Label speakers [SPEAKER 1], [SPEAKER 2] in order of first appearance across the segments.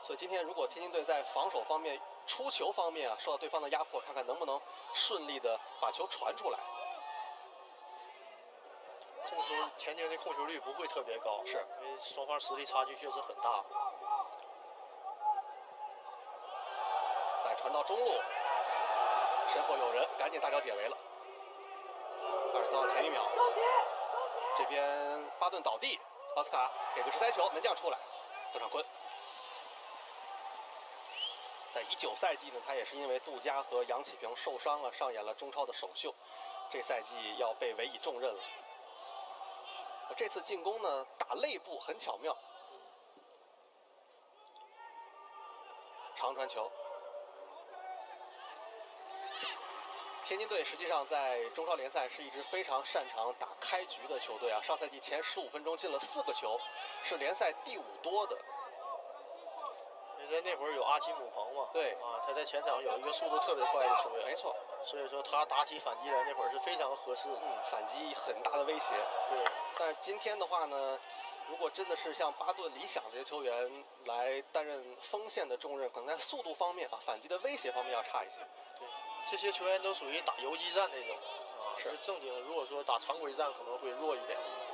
[SPEAKER 1] 所以今天如果天津队在防守方面、出球方面啊受到对方的压迫，看看能不能顺利的把球传出来。
[SPEAKER 2] 天津的控球率不会特别高，
[SPEAKER 1] 是
[SPEAKER 2] 因为双方实力差距确实很大。
[SPEAKER 1] 再传到中路，身后有人，赶紧大脚解围了。23号前1秒，这边巴顿倒地，奥斯卡给个直塞球，门将出来，郑尚昆。在19赛季呢，他也是因为杜佳和杨启平受伤了，上演了中超的首秀，这赛季要被委以重任了。这次进攻呢，打肋部很巧妙，长传球。天津队实际上在中超联赛是一支非常擅长打开局的球队啊，上赛季前15分钟进了4个球，是联赛第5多的。
[SPEAKER 2] 因为那会儿有阿基姆彭嘛，
[SPEAKER 1] 对
[SPEAKER 2] 啊，他在前场有一个速度特别快的球员，
[SPEAKER 1] 没错，
[SPEAKER 2] 所以说他打起反击来那会儿是非常合适的，
[SPEAKER 1] 反击很大的威胁。
[SPEAKER 2] 对，
[SPEAKER 1] 但是今天的话呢，如果真的是像巴顿、理想这些球员来担任锋线的重任，可能在速度方面啊，反击的威胁方面要差一些。
[SPEAKER 2] 对，这些球员都属于打游击战那种啊，是正经。如果说打常规战可能会弱一点。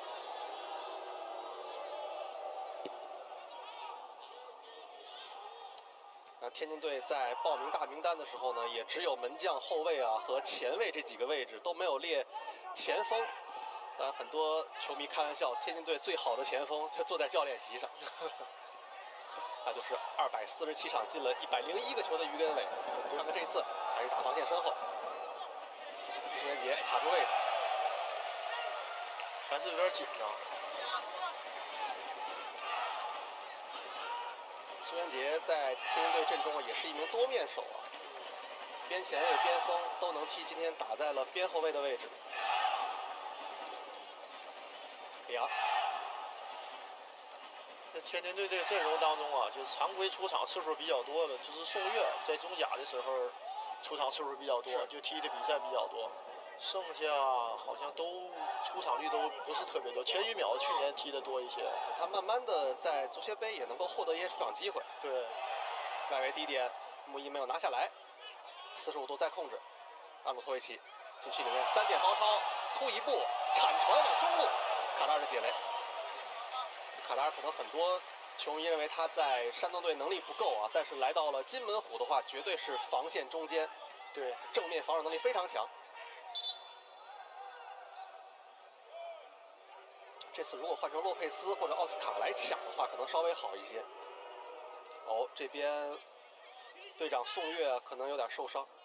[SPEAKER 1] 那天津队在报名大名单的时候呢，也只有门将、后卫啊和前卫这几个位置，都没有列前锋。当然，很多球迷开玩笑，天津队最好的前锋就坐在教练席上。那就是247场进了101个球的于根伟。看看这次还是打防线身后，苏元杰卡住位置，
[SPEAKER 2] 还是有点紧张。
[SPEAKER 1] 苏元杰在天津队阵中也是一名多面手啊，边前卫、边锋都能踢，今天打在了边后卫的位置。里昂，
[SPEAKER 2] 在天津队这个阵容当中啊，就是常规出场次数比较多的，就是宋岳在中甲的时候出场次数比较多，就踢的比赛比较多。剩下好像都出场率都不是特别多。钱宇淼去年踢的多一些，
[SPEAKER 1] 他慢慢的在足协杯也能够获得一些出场机会。
[SPEAKER 2] 对，
[SPEAKER 1] 外围低点，穆伊没有拿下来，45度再控制，阿努托维奇禁区里面3点包抄，突一步铲传往中路，卡达尔的解围。卡达尔可能很多球迷认为他在山东队能力不够啊，但是来到了金门虎的话，绝对是防线中间，
[SPEAKER 2] 对，
[SPEAKER 1] 正面防守能力非常强。这次如果换成洛佩斯或者奥斯卡来抢的话，可能稍微好一些。哦，这边队长宋岳可能有点受伤。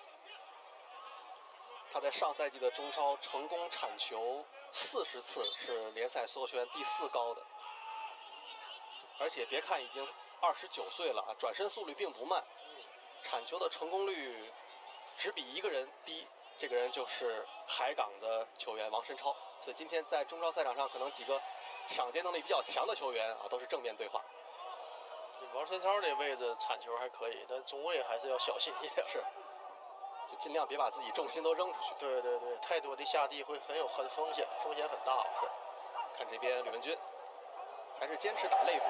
[SPEAKER 1] 他在上赛季的中超成功铲球40次，是联赛所有球员第4高的。而且别看已经29岁了，转身速率并不慢，铲球的成功率只比一个人低，这个人就是海港的球员王申超。所以今天在中超赛场上，可能几个抢劫能力比较强的球员啊，都是正面对话。
[SPEAKER 2] 王申超这位置铲球还可以，但中卫还是要小心一点。
[SPEAKER 1] 是，就尽量别把自己重心都扔出去。
[SPEAKER 2] 对对对，太多的下地会很风险，风险很大。
[SPEAKER 1] 是，看这边吕文君还是坚持打肋部。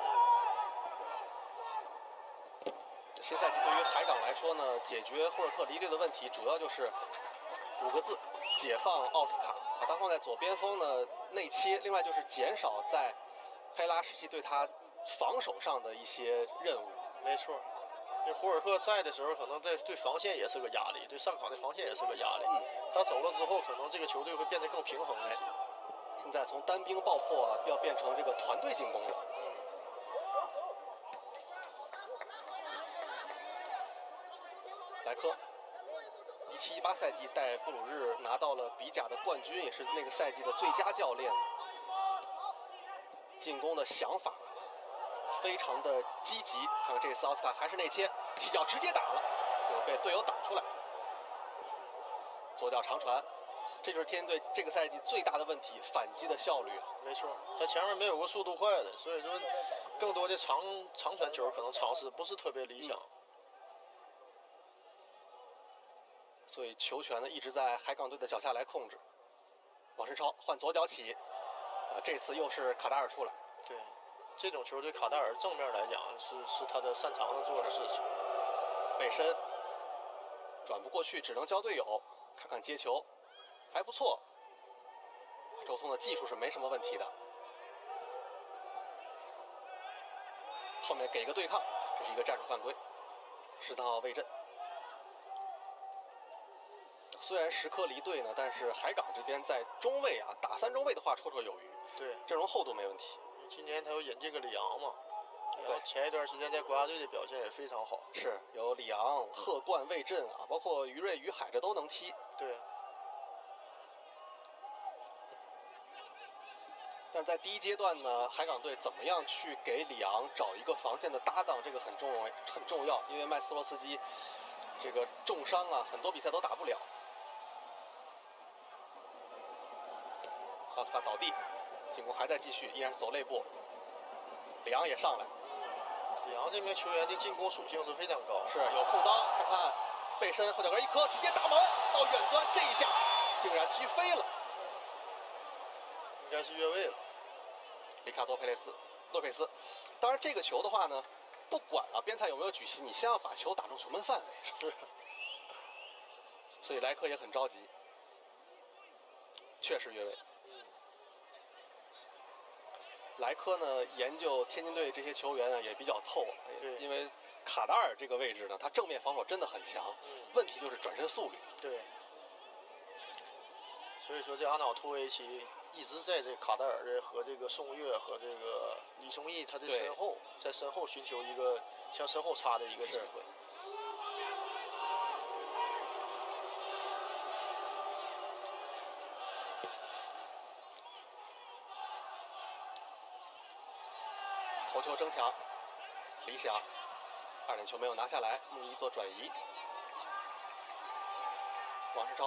[SPEAKER 1] 新赛季对于海港来说呢，解决霍尔克离队的问题，主要就是5个字：解放奥斯卡。他放在左边锋呢内切，另外就是减少在佩拉时期对他防守上的一些任务。
[SPEAKER 2] 没错，因为胡尔克在的时候，可能对防线也是个压力，对上港的防线也是个压力。他走了之后，可能这个球队会变得更平衡一些。
[SPEAKER 1] 现在从单兵爆破啊，要变成这个团队进攻了。莱科，17-18赛季带布鲁日拿到了比甲的冠军，也是那个赛季的最佳教练。进攻的想法非常的积极。看看这次奥斯卡还是内切，起脚直接打了，结果被队友挡出来。左脚长传，这就是天津队这个赛季最大的问题，反击的效率。
[SPEAKER 2] 没错，他前面没有个速度快的，所以说更多的长传球可能尝试不是特别理想。
[SPEAKER 1] 所以球权呢一直在海港队的脚下来控制。王申超换左脚起，这次又是卡达尔出来。
[SPEAKER 2] 对， 这种球对卡塔尔正面来讲是他的擅长的做的事情。
[SPEAKER 1] 背身转不过去，只能交队友。看看接球，还不错。周通的技术是没什么问题的。后面给个对抗，这是一个战术犯规。13号魏震。虽然时刻离队呢，但是海港这边在中卫啊，打3中卫的话绰绰有余。
[SPEAKER 2] 对，
[SPEAKER 1] 阵容厚度没问题。
[SPEAKER 2] 今年他有引进个里昂嘛，然后前一段时间在国家队的表现也非常好。
[SPEAKER 1] 是有里昂、贺冠、魏震啊，包括于睿、于海这都能踢。
[SPEAKER 2] 对。
[SPEAKER 1] 但是在第一阶段呢，海港队怎么样去给里昂找一个防线的搭档，这个很重要，因为麦斯托罗斯基这个重伤啊，很多比赛都打不了。奥斯卡倒地，进攻还在继续，依然是走内部。里昂也上来。
[SPEAKER 2] 里昂这名球员的进攻属性是非常高，
[SPEAKER 1] 是有空当，看看背身后脚跟一磕，直接打门到远端，这一下竟然踢飞了，
[SPEAKER 2] 应该是越位了。
[SPEAKER 1] 里卡多·洛佩斯，当然这个球的话呢，不管啊边裁有没有举旗，你先要把球打中球门范围。是，所以莱科也很着急，确实越位。莱科呢，研究天津队这些球员啊也比较透，因为卡达尔这个位置呢，他正面防守真的很强，问题就是转身速率。
[SPEAKER 2] 对，所以说这阿瑙托维奇一直在这卡达尔的和这个宋越和这个李松义他的身后，在身后寻求一个向身后插的一个机会。
[SPEAKER 1] 头球争抢，理想2点球没有拿下来，穆伊做转移。王世超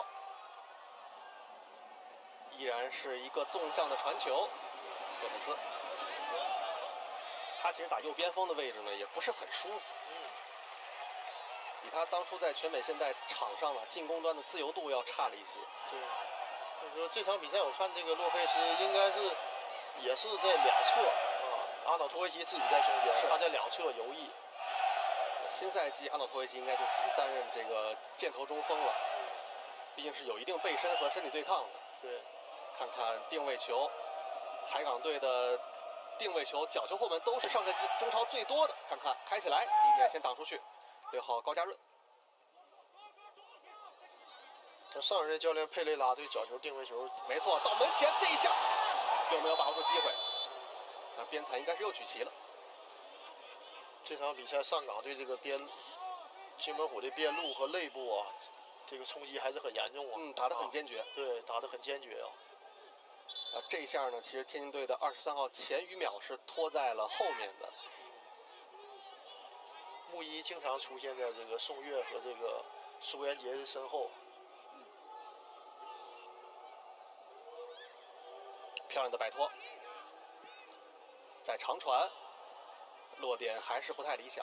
[SPEAKER 1] 依然是一个纵向的传球，洛佩斯，他其实打右边锋的位置呢也不是很舒服，比他当初在全美现代场上了进攻端的自由度要差了一些。
[SPEAKER 2] 对，所以说这场比赛我看这个洛佩斯应该是也是在两侧。阿瑙托维奇自己在中间，他在两侧游弋。
[SPEAKER 1] 新赛季阿瑙托维奇应该就是担任这个箭头中锋了，毕竟是有一定背身和身体对抗的。
[SPEAKER 2] 对，
[SPEAKER 1] 看看定位球，海港队的定位球、角球后门都是上赛季中超最多的。看看开起来，第一点先挡出去，6号高加润。
[SPEAKER 2] 他上任教练佩雷拉对角球定位球，
[SPEAKER 1] 没错，到门前这一下又没有把握住机会。但边裁应该是又举旗了。
[SPEAKER 2] 这场比赛上港对这个金门虎的边路和内部啊，这个冲击还是很严重啊。
[SPEAKER 1] 打得很坚决。
[SPEAKER 2] 对，打得很坚决啊。
[SPEAKER 1] 这一下呢，其实天津队的23号钱宇淼是拖在了后面的。
[SPEAKER 2] 穆伊经常出现在这个宋越和这个苏元杰的身后。
[SPEAKER 1] 漂亮的摆脱。再长传，落点还是不太理想。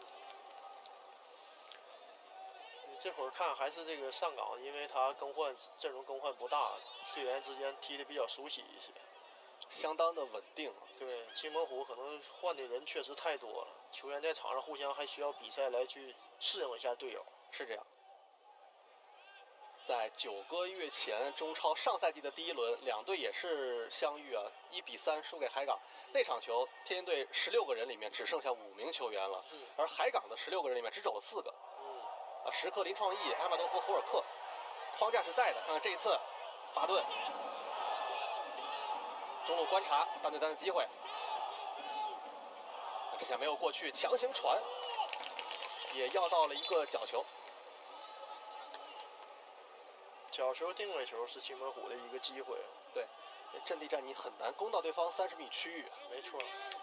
[SPEAKER 2] 这会儿看还是这个上港，因为他阵容更换不大，队员之间踢得比较熟悉一些，
[SPEAKER 1] 相当的稳定。
[SPEAKER 2] 对，金门虎可能换的人确实太多了，球员在场上互相还需要比赛来去适应一下队友。
[SPEAKER 1] 是这样。在9个月前，中超上赛季的第1轮，两队也是相遇啊，1比3输给海港。那场球，天津队16个人里面只剩下5名球员了，而海港的16个人里面只走了4个。时刻林创意、埃马多夫、胡尔克，框架是在的。看看这一次，巴顿中路观察单对单的机会，这下没有过去，强行传，也要到了一个角球。
[SPEAKER 2] 角球定位球是金门虎的一个机会。
[SPEAKER 1] 对，阵地战你很难攻到对方30米区域。
[SPEAKER 2] 没错。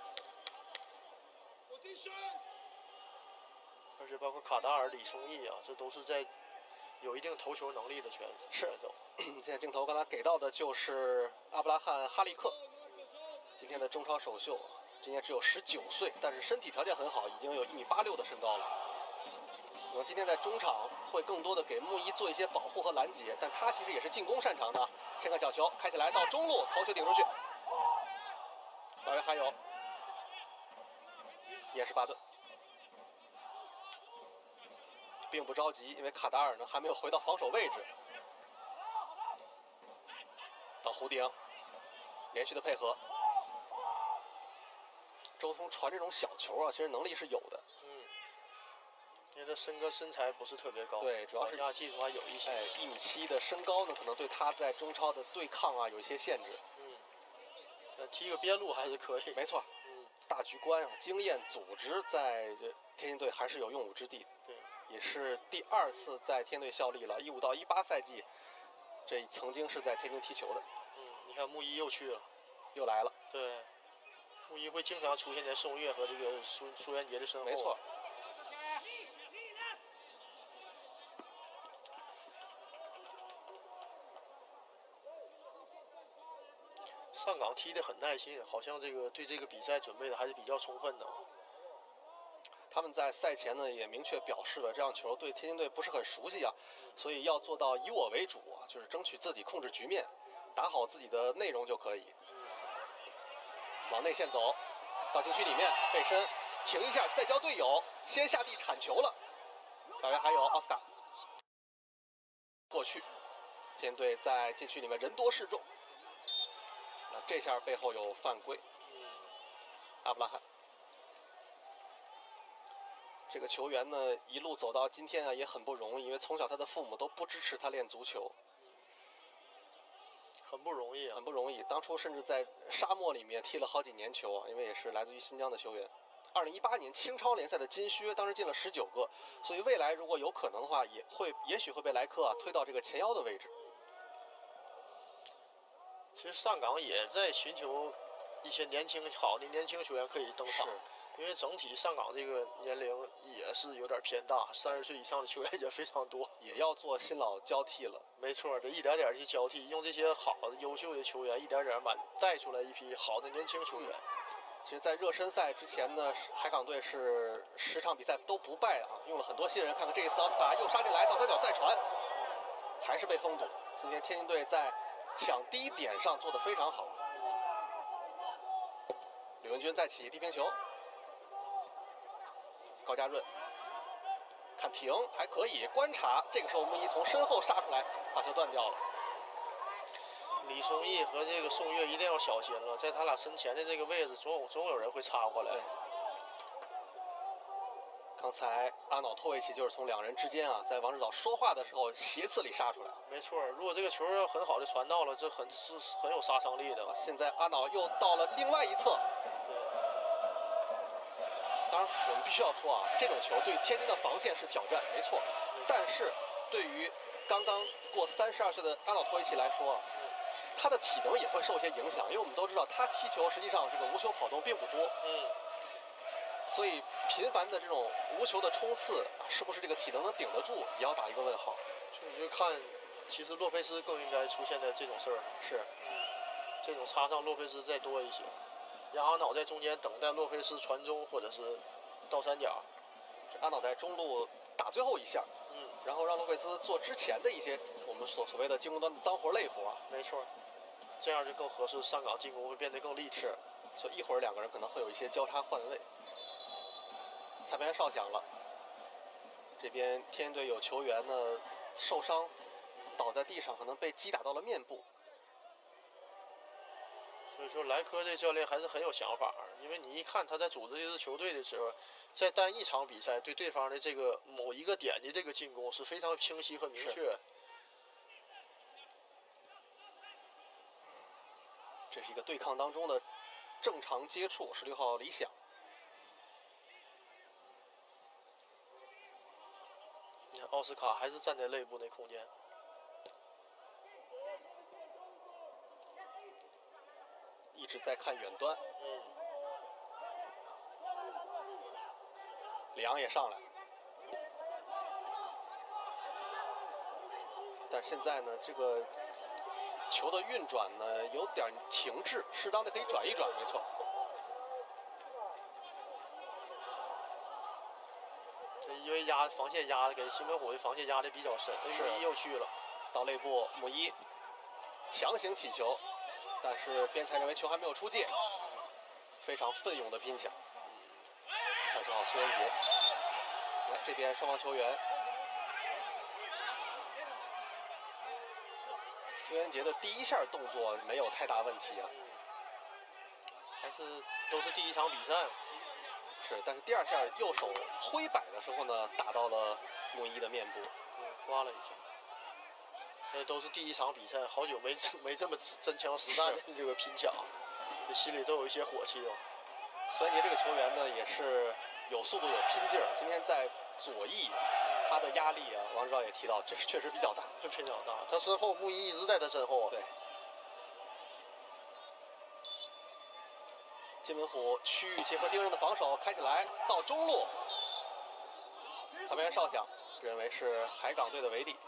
[SPEAKER 2] 而且包括卡达尔、李松义啊，这都是在有一定投球能力的选手。
[SPEAKER 1] 现在镜头刚才给到的就是阿布拉罕·哈利克，今天的中超首秀，今年只有19岁，但是身体条件很好，已经有1.86米的身高了。可能今天在中场会更多的给穆伊做一些保护和拦截，但他其实也是进攻擅长的。先看角球开起来到中路，头球顶出去，外围还有也是巴顿，并不着急，因为卡达尔呢还没有回到防守位置。到弧顶，连续的配合。周通传这种小球啊，其实能力是有的。
[SPEAKER 2] 因为他身材不是特别高，
[SPEAKER 1] 对，主要是
[SPEAKER 2] 技术还有一些。
[SPEAKER 1] 1.7米的身高呢，可能对他在中超的对抗啊有一些限制。
[SPEAKER 2] 踢个边路还是可以。
[SPEAKER 1] 没错。大局观啊，经验、组织在天津队还是有用武之地的。
[SPEAKER 2] 对，
[SPEAKER 1] 也是第2次在天津队效力了，15到18赛季，这曾经是在天津踢球的。
[SPEAKER 2] 你看穆一又去了，
[SPEAKER 1] 又来了。
[SPEAKER 2] 对，穆一会经常出现在宋岳和这个苏元杰的身后。
[SPEAKER 1] 没错。
[SPEAKER 2] 上港踢得很耐心，好像对这个比赛准备的还是比较充分的。
[SPEAKER 1] 他们在赛前呢也明确表示了，这样球对天津队不是很熟悉啊，所以要做到以我为主啊，就是争取自己控制局面，打好自己的内容就可以。往内线走，到禁区里面背身停一下，再交队友，先下地铲球了。外围还有奥斯卡。过去，天津队在禁区里面人多势众。这下背后有犯规。阿布拉罕。这个球员呢，一路走到今天啊，也很不容易，因为从小他的父母都不支持他练足球，
[SPEAKER 2] 很不容易啊，
[SPEAKER 1] 很不容易。当初甚至在沙漠里面踢了好几年球啊，因为也是来自于新疆的球员。2018年青超联赛的金靴，当时进了19个，所以未来如果有可能的话，也许会被莱科啊推到这个前腰的位置。
[SPEAKER 2] 其实上港也在寻求一些好的年轻球员可以登场。因为整体上港这个年龄也是有点偏大，30岁以上的球员也非常多，
[SPEAKER 1] 也要做新老交替了。
[SPEAKER 2] 没错，得一点点去交替，用这些好的、优秀的球员一点点带出来一批好的年轻球员。
[SPEAKER 1] 其实，在热身赛之前呢，海港队是10场比赛都不败啊，用了很多新人。看看这一次奥斯卡又杀进来，倒三角再传，还是被封堵。今天天津队在抢第一点上做得非常好。吕文君再起低平球。高家润看停还可以，观察，这个时候穆一从身后杀出来，把球断掉了。
[SPEAKER 2] 李松义和这个宋岳一定要小心了，在他俩身前的这个位置，总有人会插过来。
[SPEAKER 1] 刚才阿瑙托维奇就是从2人之间啊，在王指导说话的时候斜刺里杀出来。
[SPEAKER 2] 没错，如果这个球很好的传到了，这是很有杀伤力的。
[SPEAKER 1] 现在阿瑙又到了另外一侧。当然，我们必须要说啊，这种球对天津的防线是挑战，没错。但是，对于刚刚过32岁的阿瑙托维奇来说，他的体能也会受一些影响，因为我们都知道他踢球实际上这个无球跑动并不多。所以频繁的这种无球的冲刺，是不是这个体能能顶得住，也要打一个问号。
[SPEAKER 2] 就看，其实洛佩斯更应该出现在这种事儿上。
[SPEAKER 1] 是，
[SPEAKER 2] 这种插上洛佩斯再多一些。让阿瑙在中间等待洛佩斯传中，或者是倒三角。
[SPEAKER 1] 阿瑙在中路打最后一下，然后让洛佩斯做之前的一些我们所谓的进攻端的脏活累活。
[SPEAKER 2] 没错，这样就更合适，上港进攻会变得更立体。
[SPEAKER 1] 所以一会儿2个人可能会有一些交叉换位。裁判员哨响了，这边天津队有球员呢受伤，倒在地上，可能被击打到了面部。
[SPEAKER 2] 所以说，莱科这教练还是很有想法，因为你一看他在组织这支球队的时候，在单一场比赛对对方的这个某一个点的这个进攻是非常清晰和明确。
[SPEAKER 1] 这是一个对抗当中的正常接触，16号李想。
[SPEAKER 2] 你看奥斯卡还是站在内部那空间。
[SPEAKER 1] 一直在看远端。里昂也上来，但现在呢，这个球的运转呢有点停滞，适当的可以转一转，没错。
[SPEAKER 2] 因为防线压的给新门虎的防线压的比较深，穆一又去了，
[SPEAKER 1] 到内部穆一强行起球。但是边裁认为球还没有出界，非常奋勇的拼抢。 到苏元杰。来这边双方球员，苏元杰的第一下动作没有太大问题啊，
[SPEAKER 2] 还是都是第一场比赛。
[SPEAKER 1] 是，但是第二下右手挥摆的时候呢，打到了木一的面部，
[SPEAKER 2] 刮了一下。都是第一场比赛，好久没这么真枪实弹的这个拼抢，这心里都有一些火气哦。
[SPEAKER 1] 苏元杰这个球员呢，也是有速度有拼劲儿。今天在左翼，他的压力啊，王指导也提到，这确实比较大，
[SPEAKER 2] 是比较大。他身后木一一直在他身后啊。
[SPEAKER 1] 对。金文虎区域结合盯人的防守开起来，到中路，旁边哨响，认为是海港队的违例。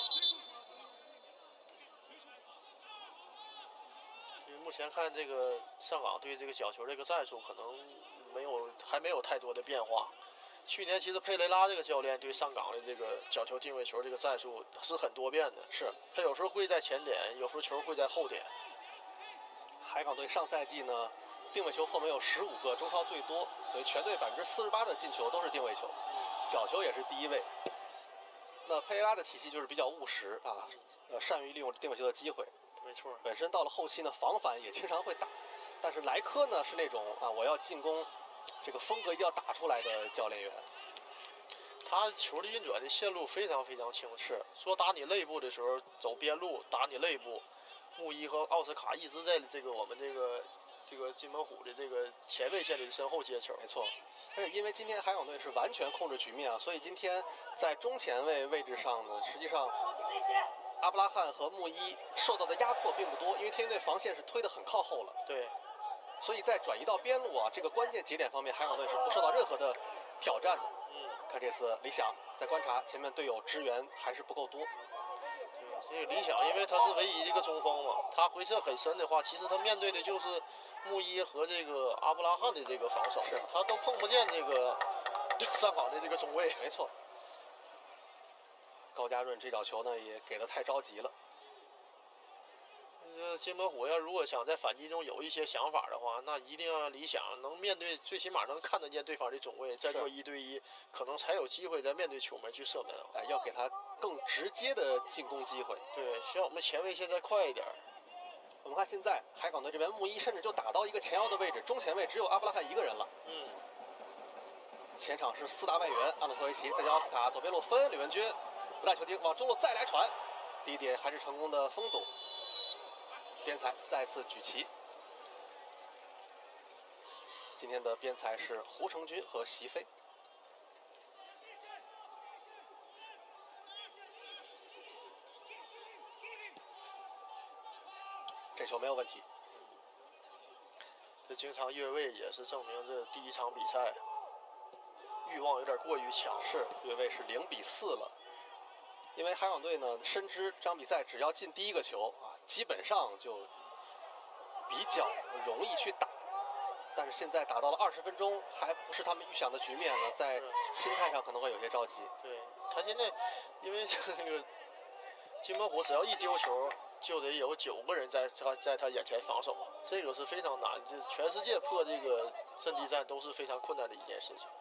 [SPEAKER 2] 目前看这个上港对这个角球这个战术可能还没有太多的变化。去年其实佩雷拉这个教练对上港的这个角球定位球这个战术是很多变的，
[SPEAKER 1] 是他
[SPEAKER 2] 有时候会在前点，有时候球会在后点。
[SPEAKER 1] 海港队上赛季呢，定位球破门有15个，中超最多，等于全队48%的进球都是定位球，角球也是第一位。那佩雷拉的体系就是比较务实啊，善于利用定位球的机会。
[SPEAKER 2] 没错，
[SPEAKER 1] 本身到了后期呢，防反也经常会打，但是莱科呢是那种啊，我要进攻，这个风格一定要打出来的教练员。
[SPEAKER 2] 他球的运转的线路非常非常清晰。说打你内部的时候走边路，打你内部。木一和奥斯卡一直在这个我们这个金门虎的这个前卫线里的身后接球。
[SPEAKER 1] 没错，而且因为今天海港队是完全控制局面啊，所以今天在中前卫位置上呢，实际上阿布拉罕和木一受到的压迫并不多，因为天津队防线是推得很靠后了。
[SPEAKER 2] 对，
[SPEAKER 1] 所以在转移到边路啊这个关键节点方面，海港队是不受到任何的挑战的。看这次理想在观察前面队友支援还是不够多。
[SPEAKER 2] 对，这个理想因为他是唯一的一个中锋嘛，他回撤很深的话，其实他面对的就是木一和这个阿布拉罕的这个防守，
[SPEAKER 1] 是
[SPEAKER 2] 他都碰不见这个上港的这个中卫。
[SPEAKER 1] 没错。高家润这脚球呢也给得太着急了。
[SPEAKER 2] 这金门虎要如果想在反击中有一些想法的话，那一定要理想能面对，最起码能看得见对方的中卫，再做1对1，可能才有机会在面对球门去射门。
[SPEAKER 1] 哎，要给他更直接的进攻机会。
[SPEAKER 2] 对，需要我们前卫现在快一点。
[SPEAKER 1] 我们看现在海港队这边木一甚至就打到一个前腰的位置，中前卫只有阿布拉罕一个人了。前场是4大外援，阿诺托维奇，再加奥斯卡，左边路分，李文军不带球停，往中路再来传，第一点还是成功的封堵。边裁再次举旗。今天的边裁是胡成军和席飞。这球没有问题。
[SPEAKER 2] 这经常越位也是证明这第一场比赛欲望有点过于强。
[SPEAKER 1] 是，越位是0-4了。因为海港队呢深知这场比赛只要进第一个球啊，基本上就比较容易去打。但是现在打到了20分钟，还不是他们预想的局面了，在心态上可能会有些着急。
[SPEAKER 2] 对，他现在因为这个金门虎只要一丢球，就得有9个人在他眼前防守，这个是非常难，就是全世界破这个阵地战都是非常困难的一件事情。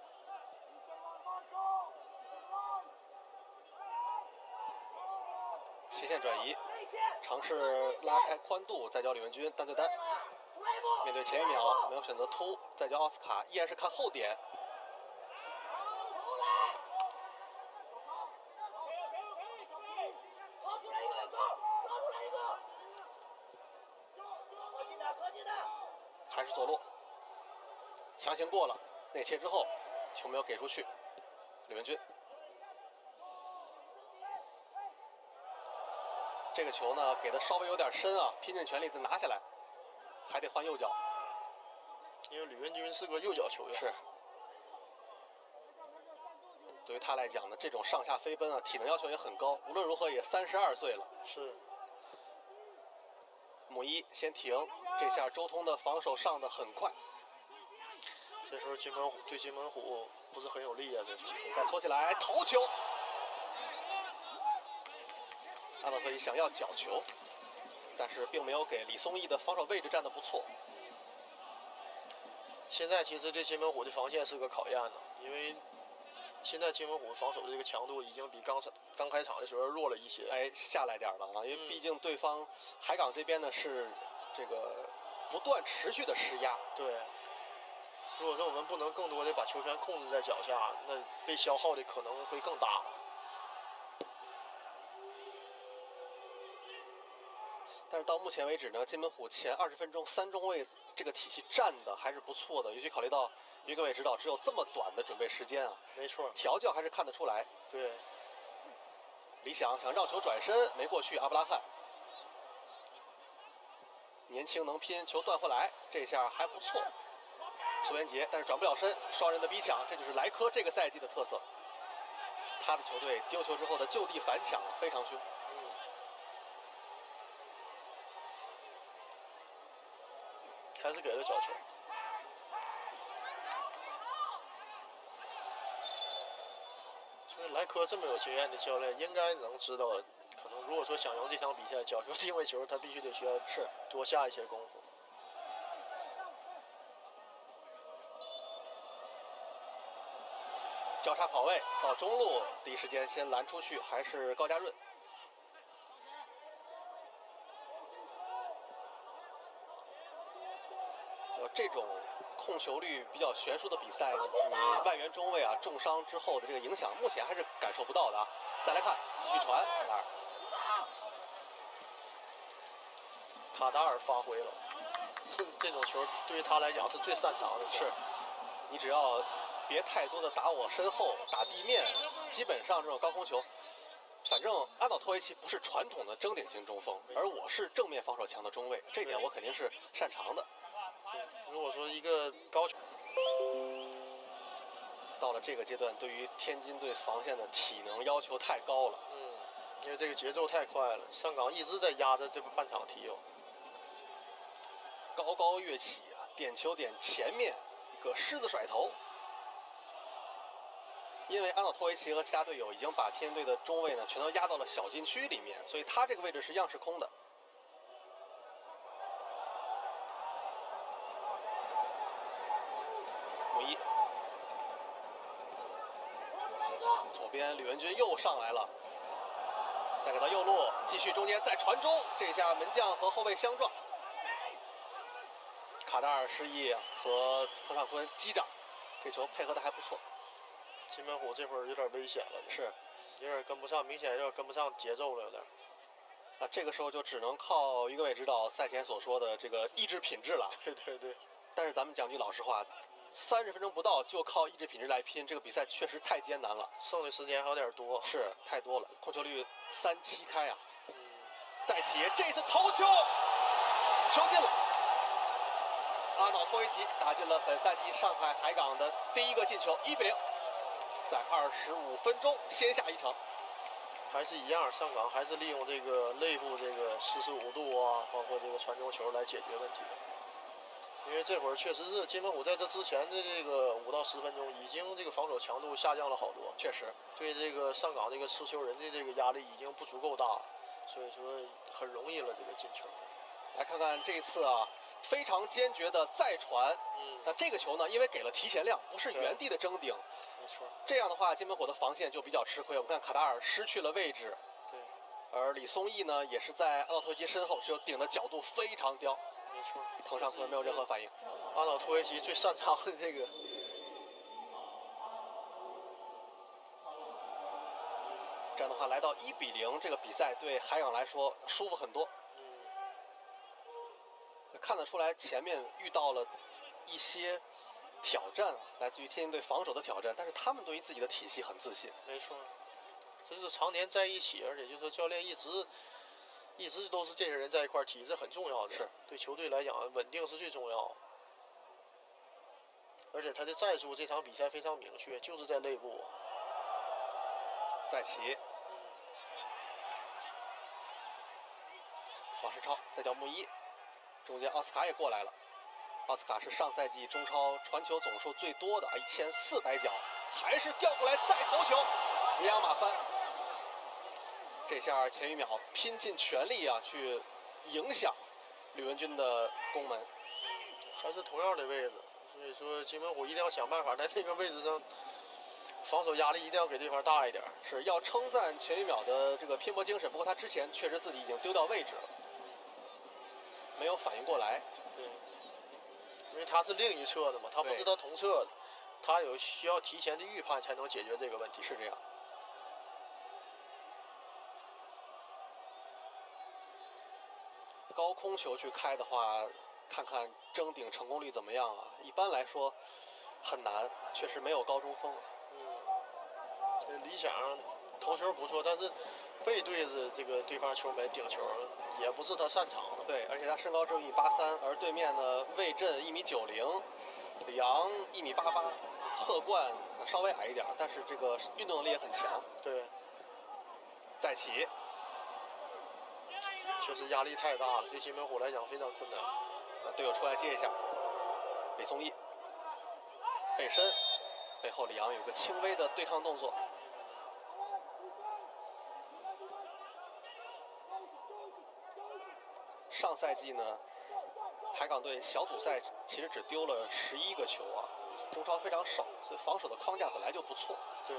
[SPEAKER 1] 斜线转移，尝试拉开宽度，再交李文军单对单。面对前1秒没有选择突，再交奥斯卡，依然是看后点。还是左路，强行过了，内切之后，球没有给出去。李文军，这个球呢给的稍微有点深啊，拼尽全力再拿下来，还得换右脚。
[SPEAKER 2] 因为李文军是个右脚球员。
[SPEAKER 1] 是。对于他来讲呢，这种上下飞奔啊，体能要求也很高。无论如何也32岁了。
[SPEAKER 2] 是。
[SPEAKER 1] 木一先停，这下周通的防守上的很快。
[SPEAKER 2] 这时候金门虎对金门虎不是很有利啊，这是。
[SPEAKER 1] 再搓起来头球。阿诺特伊想要角球，但是并没有给李松义的防守位置站得不错。
[SPEAKER 2] 现在其实对金门虎的防线是个考验呢，因为现在金门虎防守的这个强度已经比刚开场的时候弱了一些。
[SPEAKER 1] 哎，下来点了啊，因为毕竟对方海港这边呢是这个不断持续的施压。
[SPEAKER 2] 对，如果说我们不能更多的把球权控制在脚下，那被消耗的可能会更大。
[SPEAKER 1] 但是到目前为止呢，金门虎前20分钟3中卫这个体系站的还是不错的，尤其考虑到于各位指导只有这么短的准备时间啊，
[SPEAKER 2] 没错，
[SPEAKER 1] 调教还是看得出来。
[SPEAKER 2] 对，
[SPEAKER 1] 李想想绕球转身没过去，阿布拉罕年轻能拼，球断回来，这下还不错。邱元杰，但是转不了身，双人的逼抢，这就是莱科这个赛季的特色。他的球队丢球之后的就地反抢非常凶。
[SPEAKER 2] 还是给了角球。就是莱科这么有经验的教练，应该能知道，可能如果说想赢这场比赛，角球定位球，他必须得需要多下一些功夫。
[SPEAKER 1] 交叉跑位到中路，第一时间先拦出去，还是高家润。这种控球率比较悬殊的比赛，你外援中卫啊重伤之后的这个影响，目前还是感受不到的啊。再来看，继续传，
[SPEAKER 2] 卡达尔发挥了，这种球对于他来讲是最擅长的。
[SPEAKER 1] 是，你只要别太多的打我身后，打地面，基本上这种高空球，反正阿瑙托维奇不是传统的争顶型中锋，而我是正面防守强的中卫，这点我肯定是擅长的。
[SPEAKER 2] 如果说一个高球
[SPEAKER 1] 到了这个阶段，对于天津队防线的体能要求太高了。
[SPEAKER 2] 因为这个节奏太快了，上港一直在压着这个半场踢。
[SPEAKER 1] 高高跃起啊，点球点前面一个狮子甩头。因为阿瑙托维奇和其他队友已经把天津队的中卫呢全都压到了小禁区里面，所以他这个位置是样式空的。左边吕文君又上来了，再给到右路，继续中间再传中，这下门将和后卫相撞，卡达尔失意和滕尚坤击掌，这球配合的还不错。
[SPEAKER 2] 金门虎这会儿有点危险了，
[SPEAKER 1] 是，
[SPEAKER 2] 有点跟不上，明显有点跟不上节奏了，有点。
[SPEAKER 1] 那这个时候就只能靠于各位指导赛前所说的这个意志品质了。
[SPEAKER 2] 对对对。
[SPEAKER 1] 但是咱们讲句老实话，30分钟不到就靠意志品质来拼，这个比赛确实太艰难了。
[SPEAKER 2] 剩的时间还有点多，
[SPEAKER 1] 是太多了，控球率3-7开啊。再起，这次头球，球进了。阿瑙托维奇打进了本赛季上海海港的第一个进球，1-0，在25分钟先下一城。
[SPEAKER 2] 还是一样，上港还是利用这个内部这个45度啊，包括这个传中球来解决问题。因为这会儿确实是金门虎在这之前的这个5到10分钟，已经这个防守强度下降了好多。
[SPEAKER 1] 确实，
[SPEAKER 2] 对这个上港这个持球人的这个压力已经不足够大，所以说很容易了这个进球。
[SPEAKER 1] 来看看这次啊，非常坚决的再传。那这个球呢，因为给了提前量，不是原地的争顶。
[SPEAKER 2] 没错。
[SPEAKER 1] 这样的话，金门虎的防线就比较吃亏。我们看卡达尔失去了位置。
[SPEAKER 2] 对。
[SPEAKER 1] 而李松义呢，也是在阿瑙托维奇身后，只有顶的角度非常刁。
[SPEAKER 2] 没错，
[SPEAKER 1] 滕尚坤没有任何反应。
[SPEAKER 2] 阿瑙托维奇最擅长的这个，
[SPEAKER 1] 这样的话来到1-0，这个比赛对海港来说舒服很多。看得出来前面遇到了一些挑战，来自于天津队防守的挑战，但是他们对于自己的体系很自信。
[SPEAKER 2] 没错，这是常年在一起，而且就是说教练一直都是这些人在一块踢，这很重要的。
[SPEAKER 1] 是对
[SPEAKER 2] 球队来讲，稳定是最重要。而且他的战术这场比赛非常明确，就是在内部。
[SPEAKER 1] 再起，王世超再叫穆一，中间奥斯卡也过来了。奥斯卡是上赛季中超传球总数最多的1400脚，还是调过来再头球，人仰马翻。这下钱宇淼拼尽全力啊，去影响吕文君的攻门。
[SPEAKER 2] 还是同样的位置， 所以说金门虎一定要想办法在那个位置上，防守压力一定要给对方大一点。
[SPEAKER 1] 是要称赞钱宇淼的这个拼搏精神，不过他之前确实自己已经丢掉位置了，没有反应过来。
[SPEAKER 2] 对，因为他是另一侧的嘛，他不是他同侧的，他有需要提前的预判才能解决这个问题。
[SPEAKER 1] 是这样。高空球去开的话，看看争顶成功率怎么样啊？一般来说很难，确实没有高中锋。
[SPEAKER 2] 理想投球不错，但是背对着这个对方球门顶球也不是他擅长的。
[SPEAKER 1] 对，而且他身高只有183，而对面呢魏震1.90米，李昂1.88米，贺冠稍微矮一点，但是这个运动能力也很强。
[SPEAKER 2] 对，
[SPEAKER 1] 再起，
[SPEAKER 2] 确实压力太大了，对金门虎来讲非常困难。
[SPEAKER 1] 队友出来接一下，李宗义背身，背后李昂有个轻微的对抗动作。上赛季呢，海港队小组赛其实只丢了11个球啊，中超非常少，所以防守的框架本来就不错。
[SPEAKER 2] 对。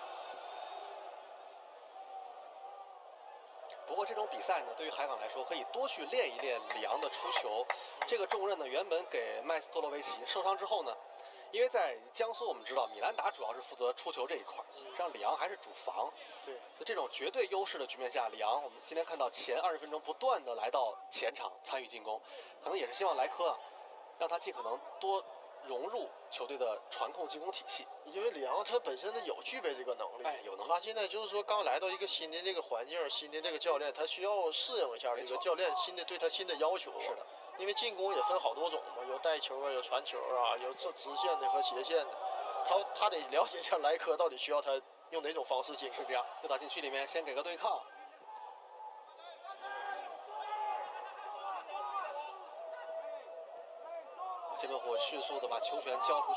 [SPEAKER 1] 不过这种比赛呢，对于海港来说，可以多去练一练里昂的出球。这个重任呢，原本给麦斯托洛维奇，受伤之后呢，因为在江苏我们知道米兰达主要是负责出球这一块，实际上里昂还是主防。
[SPEAKER 2] 对，
[SPEAKER 1] 就这种绝对优势的局面下，里昂我们今天看到前20分钟不断的来到前场参与进攻，可能也是希望莱科啊，让他尽可能多融入球队的传控进攻体系。
[SPEAKER 2] 因为里昂他本身有具备这个能力，
[SPEAKER 1] 有能力。
[SPEAKER 2] 他现在就是说刚来到一个新的这个环境，新的这个教练，他需要适应一下这个教练对他新的要求。
[SPEAKER 1] 是的，
[SPEAKER 2] 因为进攻也分好多种嘛，有带球啊，有传球啊，有这直线的和斜线的，他得了解一下莱科到底需要他用哪种方式进攻。
[SPEAKER 1] 是这样，又到禁区里面先给个对抗。金门虎迅速的把球权交出去，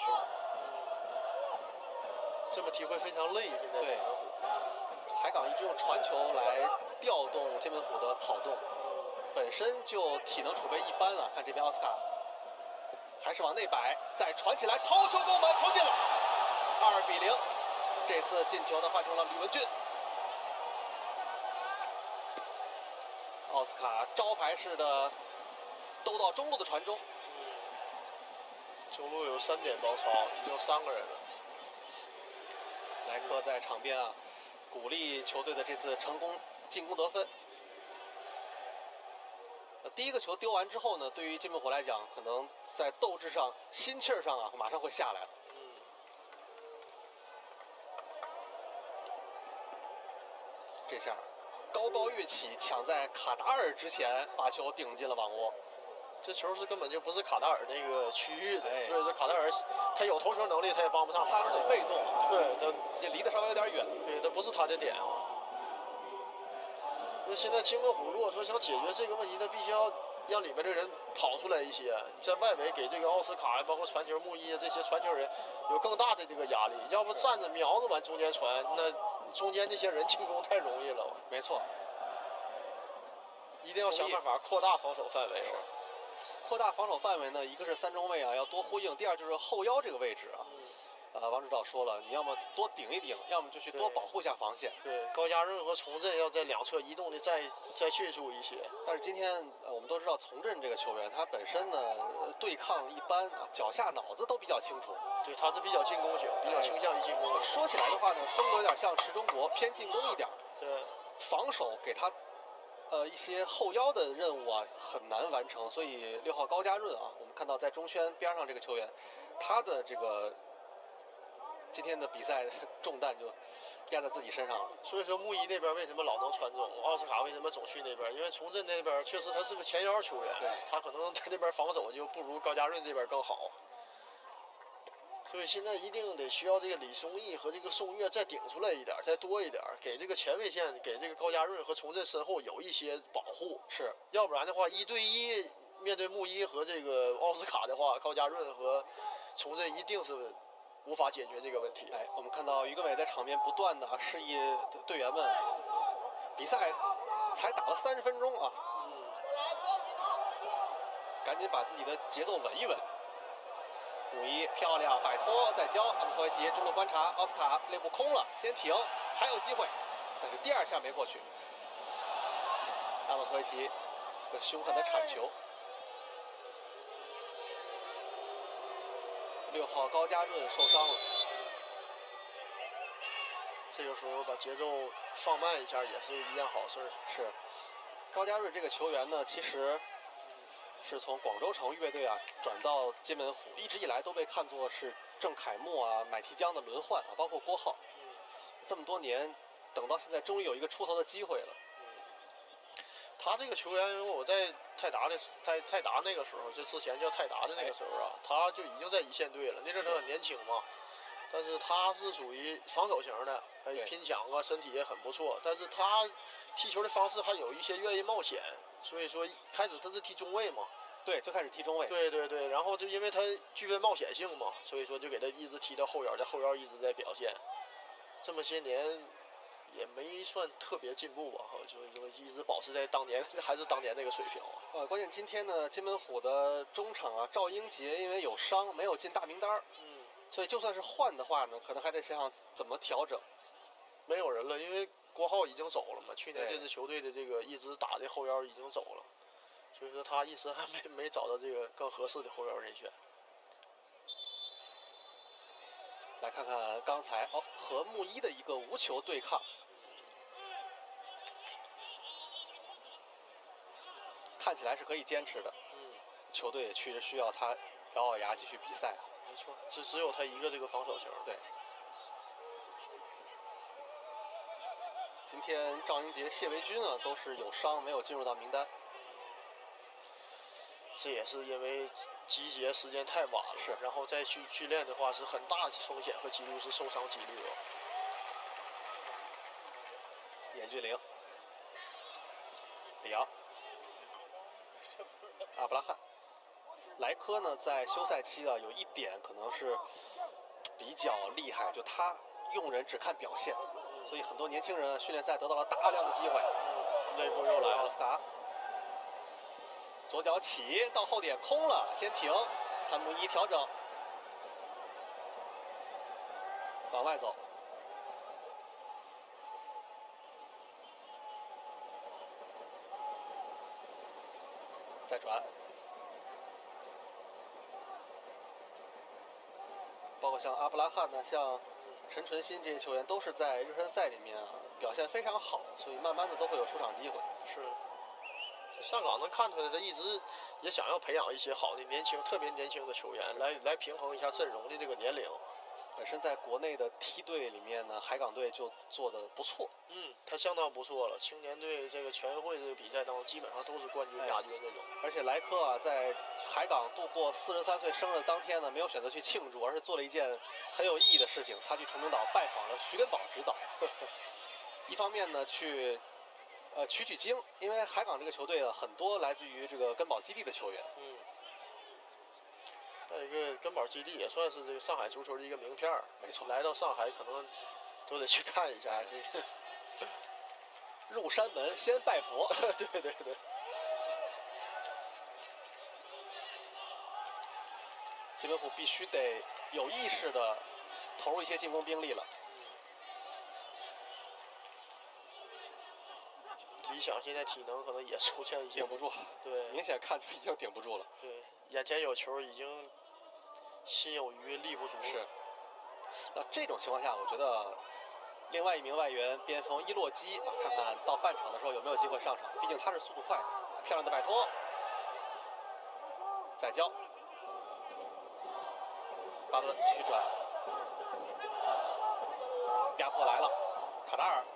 [SPEAKER 2] 这么踢会非常累。现在
[SPEAKER 1] 对，海港一直用传球来调动金门虎的跑动，本身就体能储备一般啊。看这边奥斯卡，还是往内摆，再传起来，头球攻门投进了，2-0。这次进球的换成了吕文俊。奥斯卡招牌式的兜到中路的传中。
[SPEAKER 2] 中路有3点包抄，已经有3个人了。
[SPEAKER 1] 莱科在场边啊，鼓励球队的这次成功进攻得分。第一个球丢完之后呢，对于金门虎来讲，可能在斗志上、心气儿上啊，马上会下来了。这下高高跃起，抢在卡达尔之前，把球顶进了网窝。
[SPEAKER 2] 这球是根本就不是卡达尔那个区域的，所以说卡达尔他有头球能力，他也帮不上忙。
[SPEAKER 1] 他很被动，
[SPEAKER 2] 对他
[SPEAKER 1] 也离得稍微有点远。
[SPEAKER 2] 对，他不是他的点啊。那现在金门虎如果说想解决这个问题，他必须要让里面的人跑出来一些，在外围给这个奥斯卡包括传球穆伊这些传球人有更大的这个压力，要不站着瞄着往中间传，那中间这些人进攻太容易了。
[SPEAKER 1] 没错，
[SPEAKER 2] 一定要想办法扩大防守范围。
[SPEAKER 1] 扩大防守范围呢，一个是3中卫啊要多呼应，第二就是后腰这个位置啊。王指导说了，你要么多顶一顶，要么就去多保护一下防线。
[SPEAKER 2] 对，高家润和从振要在两侧移动的再迅速一些。
[SPEAKER 1] 但是今天我们都知道从振这个球员，他本身呢对抗一般啊，脚下脑子都比较清楚。
[SPEAKER 2] 对，他是比较进攻型，比较倾向于进攻。
[SPEAKER 1] 说起来的话呢，风格有点像池中国，偏进攻一点。
[SPEAKER 2] 对，
[SPEAKER 1] 防守给他一些后腰的任务啊很难完成，所以6号高家润啊，我们看到在中圈边上这个球员，他的这个今天的比赛重担就压在自己身上了。
[SPEAKER 2] 所以说穆伊那边为什么老能传中，奥斯卡为什么总去那边？因为从振那边确实他是个前腰球员，他可能在那边防守就不如高家润这边更好。所以现在一定得需要这个李松义和这个宋岳再顶出来一点，再多一点，给这个前卫线，给这个高家润和从振身后有一些保护。
[SPEAKER 1] 是，
[SPEAKER 2] 要不然的话，1对1面对穆伊和这个奥斯卡的话，高家润和从振一定是无法解决这个问题。
[SPEAKER 1] 我们看到于根伟在场边不断的示意队员们，比赛才打了30分钟啊，赶紧把自己的节奏稳一稳。 母一漂亮摆脱再交，阿姆托维奇中路观察，奥斯卡内部空了，先停，还有机会，但是第2下没过去。阿姆托维奇这个凶狠的铲球。6号高加润受伤了，
[SPEAKER 2] 这个时候把节奏放慢一下也是一件好事。
[SPEAKER 1] 是，高加润这个球员呢，其实是从广州城预备队啊转到金门湖，一直以来都被看作是郑凯木啊、买提江的轮换啊，包括郭浩。这么多年，等到现在终于有一个出头的机会了。
[SPEAKER 2] 他这个球员，因为我在泰达那个时候，就之前叫泰达的那个时候啊，他就已经在一线队了。那阵他很年轻嘛，但是他是属于防守型的，拼抢啊，身体也很不错。但是他踢球的方式还有一些愿意冒险，所以说开始他是踢中卫嘛。
[SPEAKER 1] 对，就开始踢中卫。
[SPEAKER 2] 对，然后就因为他具备冒险性嘛，所以说就给他一直踢到后腰，在后腰一直在表现。这么些年。也没算特别进步吧，就一直保持在当年还是当年那个水平。
[SPEAKER 1] 关键今天呢，金门虎的中场啊，赵英杰因为有伤没有进大名单，所以就算是换的话呢，可能还得想想怎么调整。
[SPEAKER 2] 没有人了，因为郭浩已经走了嘛，去年这支球队的这个一直打的后腰已经走了，所以说他一时还没找到这个更合适的后腰人选。
[SPEAKER 1] 来看看刚才和木一的一个无球对抗，看起来是可以坚持的。球队也确实需要他咬牙继续比赛啊。
[SPEAKER 2] 没错，只有他一个这个防守型。
[SPEAKER 1] 对。今天赵英杰、谢维军啊都是有伤，没有进入到名单。
[SPEAKER 2] 这也是因为集结时间太晚了，
[SPEAKER 1] 是，
[SPEAKER 2] 然后再去训练的话是很大风险和几率是受伤几率的。
[SPEAKER 1] 严俊凌、里昂、阿布拉罕、莱科呢，在休赛期啊有一点可能是比较厉害，就他用人只看表现，所以很多年轻人训练赛得到了大量的机会。
[SPEAKER 2] 内部又来了，
[SPEAKER 1] 奥斯卡。左脚起到后点空了，先停，看木一调整，往外走，再转，包括像阿布拉罕呢，像陈纯新这些球员，都是在热身赛里面啊表现非常好，所以慢慢的都会有出场机会。
[SPEAKER 2] 是。上港能看出来，他一直也想要培养一些好的特别年轻的球员，来平衡一下阵容的这个年龄。
[SPEAKER 1] 本身在国内的梯队里面呢，海港队就做得不错。
[SPEAKER 2] 他相当不错了。青年队这个全运会这个比赛当中，基本上都是冠军、亚军这种。
[SPEAKER 1] 而且莱科啊，在海港度过43岁生日当天呢，没有选择去庆祝，而是做了一件很有意义的事情，他去崇明岛拜访了徐根宝指导。一方面呢，去取经，因为海港这个球队啊，很多来自于这个根宝基地的球员。
[SPEAKER 2] 再一个根宝基地也算是这个上海足球的一个名片。
[SPEAKER 1] 没错，
[SPEAKER 2] 来到上海可能都得去看一下。
[SPEAKER 1] 入山门先拜佛。
[SPEAKER 2] 对。
[SPEAKER 1] 金门虎必须得有意识的投入一些进攻兵力了。
[SPEAKER 2] 理想现在体能可能也出现一些
[SPEAKER 1] 顶不住，
[SPEAKER 2] 对，
[SPEAKER 1] 明显看就已经顶不住了。
[SPEAKER 2] 对，眼前有球，已经心有余力不足。
[SPEAKER 1] 是。那这种情况下，我觉得另外一名外援边锋伊洛基啊，看看到半场的时候有没有机会上场，毕竟他是速度快的。漂亮的摆脱，再交，巴顿继续转，压迫来了，卡达尔。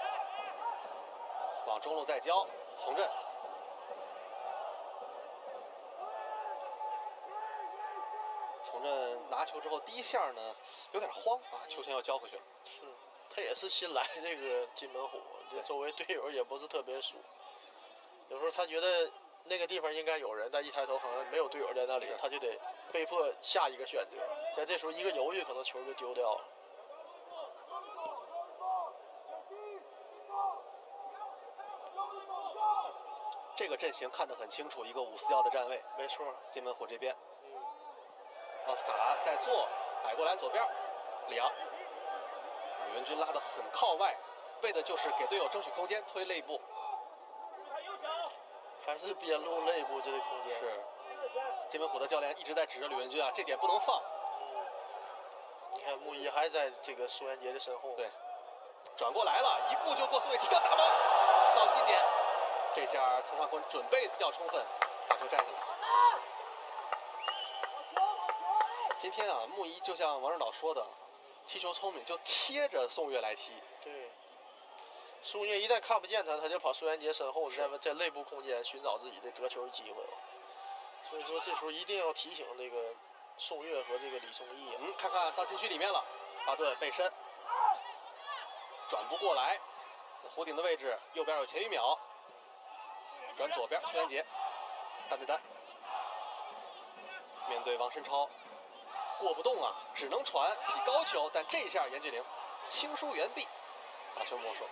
[SPEAKER 1] 往中路再交，从振，从振拿球之后第一下呢有点慌啊，球权要交回去了。
[SPEAKER 2] 是，他也是新来这个金门虎，这周围队友也不是特别熟，有时候他觉得那个地方应该有人，但一抬头好像没有队友在那里，他就得被迫下一个选择，在这时候一个犹豫，可能球就丢掉了。
[SPEAKER 1] 这个阵型看得很清楚，一个5-4-1的站位。
[SPEAKER 2] 没错，
[SPEAKER 1] 金门虎这边， 奥斯卡在做，摆过来左边，里昂，李文军拉得很靠外，为的就是给队友争取空间，推肋部。
[SPEAKER 2] 还是边路肋部这个空间。
[SPEAKER 1] 是，金门虎的教练一直在指着吕文君啊，这点不能放。
[SPEAKER 2] 你看穆一还在这个苏元杰的身后。
[SPEAKER 1] 对，转过来了，一步就过苏伟，起脚打门，到近点。这下滕尚坤准备比较充分，把球摘下来。今天啊，穆一就像王指导说的，踢球聪明，就贴着宋岳来踢。
[SPEAKER 2] 对。宋岳一旦看不见他，他就跑苏元杰身后，在内部空间寻找自己的得球机会。所以说这时候一定要提醒这个宋岳和这个李宗义。
[SPEAKER 1] 看看到禁区里面了，巴顿背身，转不过来，弧顶的位置右边有钱宇淼，转左边苏元杰，单对单，面对王申超，过不动啊，只能传起高球，但这一下严俊凌轻疏援臂，把球没收。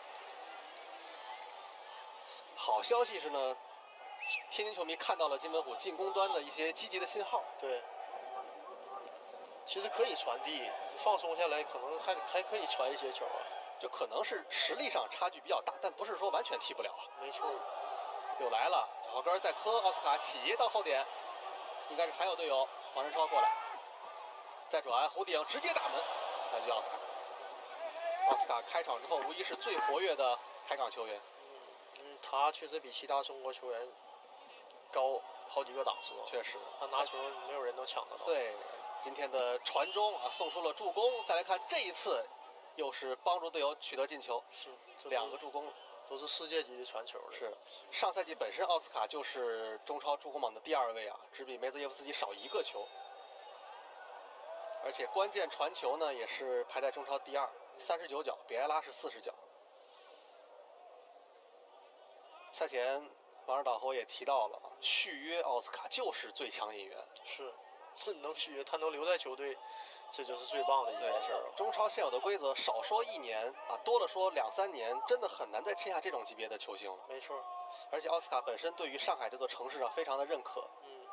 [SPEAKER 1] 好消息是呢，天津球迷看到了金门虎进攻端的一些积极的信号。
[SPEAKER 2] 对，其实可以传递，放松下来，可能还可以传一些球啊。
[SPEAKER 1] 就可能是实力上差距比较大，但不是说完全踢不了啊。
[SPEAKER 2] 没错。又
[SPEAKER 1] 来了，脚后跟再磕，奥斯卡起到后点，应该是还有队友黄仁超过来，再转弧顶直接打门，来自奥斯卡。奥斯卡开场之后无疑是最活跃的海港球员。
[SPEAKER 2] 他确实比其他中国球员高好几个档次。
[SPEAKER 1] 确实，
[SPEAKER 2] 他拿球没有人能抢得到。
[SPEAKER 1] 对，今天的传中啊，送出了助攻。再来看这一次，又是帮助队友取得进球，
[SPEAKER 2] 是
[SPEAKER 1] 2个助攻，
[SPEAKER 2] 都是世界级的传球。
[SPEAKER 1] 是，上赛季本身奥斯卡就是中超助攻榜的第2位啊，只比梅泽耶夫斯基少1个球。而且关键传球呢，也是排在中超第2。39脚，比埃拉是40脚。赛前王指导和我也提到了，续约奥斯卡就是最强引援。
[SPEAKER 2] 是，能续约，他能留在球队，这就是最棒的一件事儿。
[SPEAKER 1] 中超现有的规则，少说1年啊，多了说2、3年，真的很难再签下这种级别的球星了。
[SPEAKER 2] 没错。
[SPEAKER 1] 而且奥斯卡本身对于上海这座城市上非常的认可。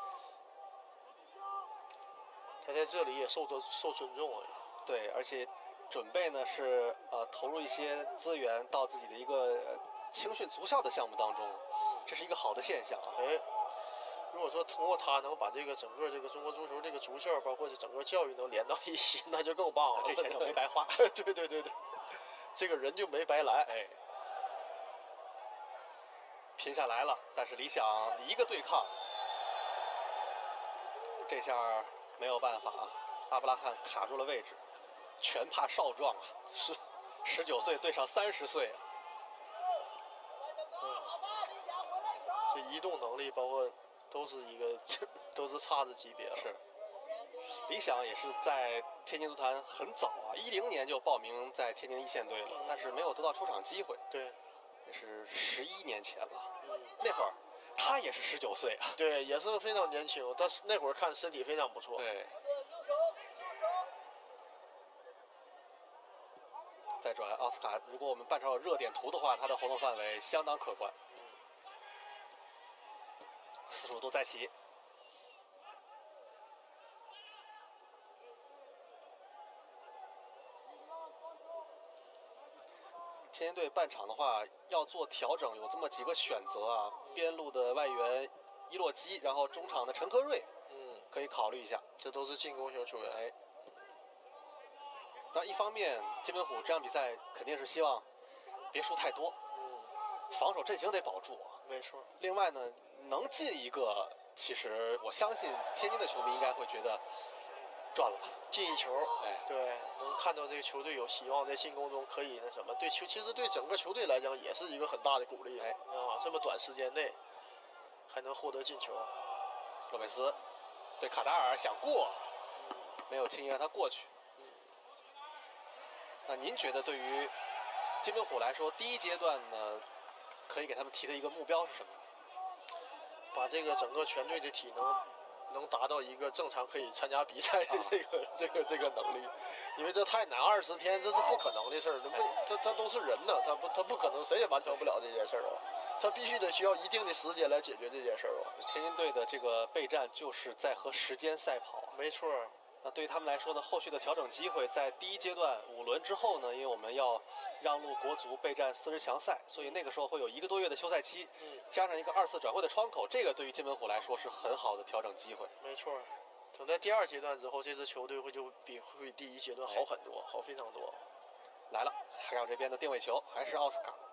[SPEAKER 2] 他在这里也受尊重啊。
[SPEAKER 1] 对，而且准备呢是投入一些资源到自己的一个青训足校的项目当中，这是一个好的现象啊。
[SPEAKER 2] 如果说通过他能把这个整个这个中国足球这个足校，包括这整个教育能连到一起，那就更棒了。
[SPEAKER 1] 这钱就没白花。
[SPEAKER 2] 对，这个人就没白来。
[SPEAKER 1] 拼下来了，但是理想一个对抗，这下没有办法啊。阿布拉罕卡住了位置，全怕少壮啊，是19岁对上30岁啊。
[SPEAKER 2] 这移动能力包括都是都是差着级别了。
[SPEAKER 1] 是，理想也是在天津足坛很早啊，10年就报名在天津一线队了，但是没有得到出场机会。
[SPEAKER 2] 对，
[SPEAKER 1] 那是11年前了。那会儿他也是19岁啊。
[SPEAKER 2] 对，也是非常年轻，但是那会儿看身体非常不错。
[SPEAKER 1] 对。再转奥斯卡，如果我们半场有热点图的话，他的活动范围相当可观。45度再起。天津队半场的话要做调整，有这么几个选择啊，边路的外援伊洛基，然后中场的陈科瑞，可以考虑一下。
[SPEAKER 2] 这都是进攻型球员。
[SPEAKER 1] 那一方面，金门虎这场比赛肯定是希望别输太多，防守阵型得保住。
[SPEAKER 2] 没错。
[SPEAKER 1] 另外呢，能进一个，其实我相信天津的球迷应该会觉得赚了，
[SPEAKER 2] 进一球，对，能看到这个球队有希望在进攻中可以那什么，其实对整个球队来讲也是一个很大的鼓励。这么短时间内还能获得进球。
[SPEAKER 1] 洛佩斯对卡达尔想过，没有轻易让他过去。那您觉得对于金门虎来说，第一阶段呢，可以给他们提的一个目标是什么？
[SPEAKER 2] 把这个整个全队的体能达到一个正常可以参加比赛的这个能力，因为这太难，20天这是不可能的事儿。他都是人呢，他不可能，谁也完成不了这件事儿啊。 他必须得需要一定的时间来解决这件事儿吧。
[SPEAKER 1] 天津队的这个备战就是在和时间赛跑。
[SPEAKER 2] 没错。
[SPEAKER 1] 那对于他们来说呢，后续的调整机会在第一阶段5轮之后呢，因为我们要让路国足备战40强赛，所以那个时候会有1个多月的休赛期，加上一个2次转会的窗口，这个对于金门虎来说是很好的调整机会。
[SPEAKER 2] 没错。等在第2阶段之后，这支球队会比第1阶段好很多，好非常多。
[SPEAKER 1] 来了，海港这边的定位球还是奥斯卡。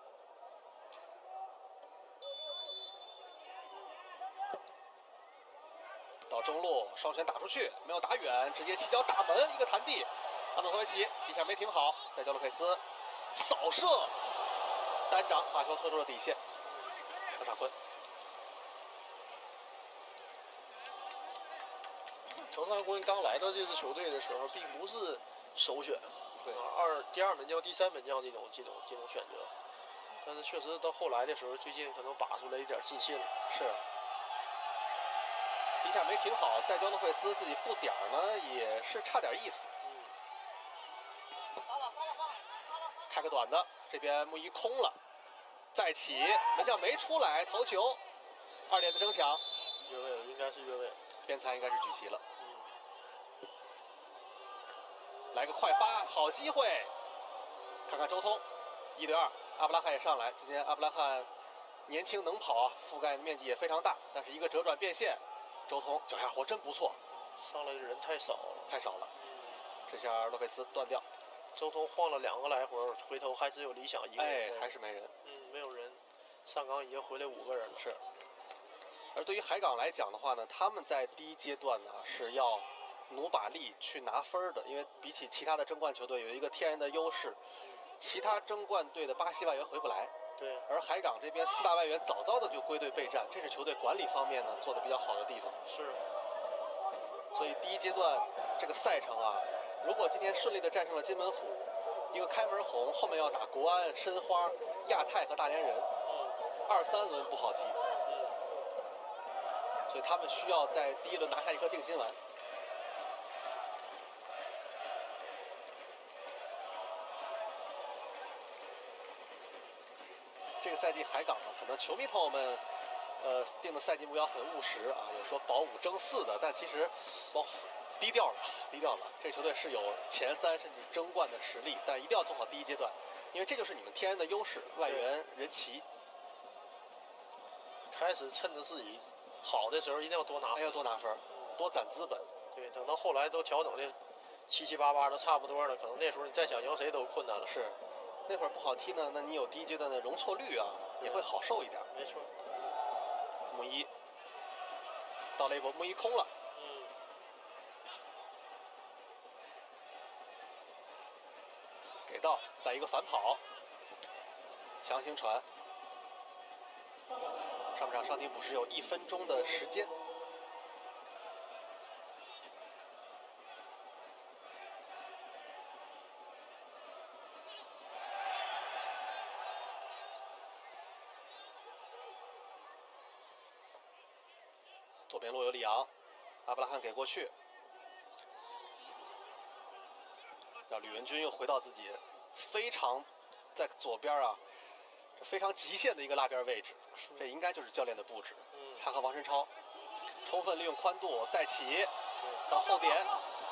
[SPEAKER 1] 到中路，双拳打出去，没有打远，直接起脚打门，一个弹地，阿诺托维奇一下没停好，再叫洛佩斯扫射，单掌把球拖出了底线，特尚昆。
[SPEAKER 2] 特尚昆刚来到这支球队的时候，并不是首选，
[SPEAKER 1] 对，
[SPEAKER 2] 第2门将、第3门将这种选择，但是确实到后来的时候，最近可能拔出来一点自信了。
[SPEAKER 1] 是。一下没停好，再交洛佩斯自己布点呢，也是差点意思。开个短的，这边木一空了，再起，门将没出来，头球，2点的争抢，
[SPEAKER 2] 越位了，应该是越位，
[SPEAKER 1] 边裁应该是举旗了。来个快发，好机会，看看周通，1对2，阿布拉罕也上来。今天阿布拉罕年轻能跑啊，覆盖面积也非常大，但是一个折转变线。周通脚下活真不错，
[SPEAKER 2] 上来的人太少了，
[SPEAKER 1] 太少了。这下洛佩斯断掉，
[SPEAKER 2] 周通晃了2个来回，回头还只有理想1个人，
[SPEAKER 1] 还是没人。
[SPEAKER 2] 没有人。上港已经回来5个人了。
[SPEAKER 1] 是。而对于海港来讲的话呢，他们在第1阶段呢是要努把力去拿分的，因为比起其他的争冠球队有一个天然的优势，其他争冠队的巴西外援回不来。
[SPEAKER 2] 对，
[SPEAKER 1] 而海港这边4大外援早早的就归队备战，这是球队管理方面呢做的比较好的地方。
[SPEAKER 2] 是。
[SPEAKER 1] 所以第1阶段这个赛程啊，如果今天顺利的战胜了金门虎，一个开门红，后面要打国安、申花、亚太和大连人，2、3轮不好踢。所以他们需要在第1轮拿下一颗定心丸。这个赛季海港呢，可能球迷朋友们，定的赛季目标很务实啊，有说保5争4的，但其实低调了，低调了。这球队是有前3甚至争冠的实力，但一定要做好第1阶段，因为这就是你们天然的优势，外援人齐。
[SPEAKER 2] 开始趁着自己好的时候，一定要多拿分，
[SPEAKER 1] 要多拿分，多攒资本。
[SPEAKER 2] 对，等到后来都调整的7七八八都差不多了，可能那时候你再想赢谁都困难了。
[SPEAKER 1] 是。那会儿不好踢呢，那你有第1阶段的容错率啊，也会好受一点。
[SPEAKER 2] 没错。
[SPEAKER 1] 木一到了一波，木一空了。给到，再一个反跑，强行传。上半场上庭补时有1分钟的时间。左边路有里昂，阿布拉罕给过去，让吕文君又回到自己非常在左边啊，非常极限的一个拉边位置，这应该就是教练的布置。他和王申超充分利用宽度再起，到后点。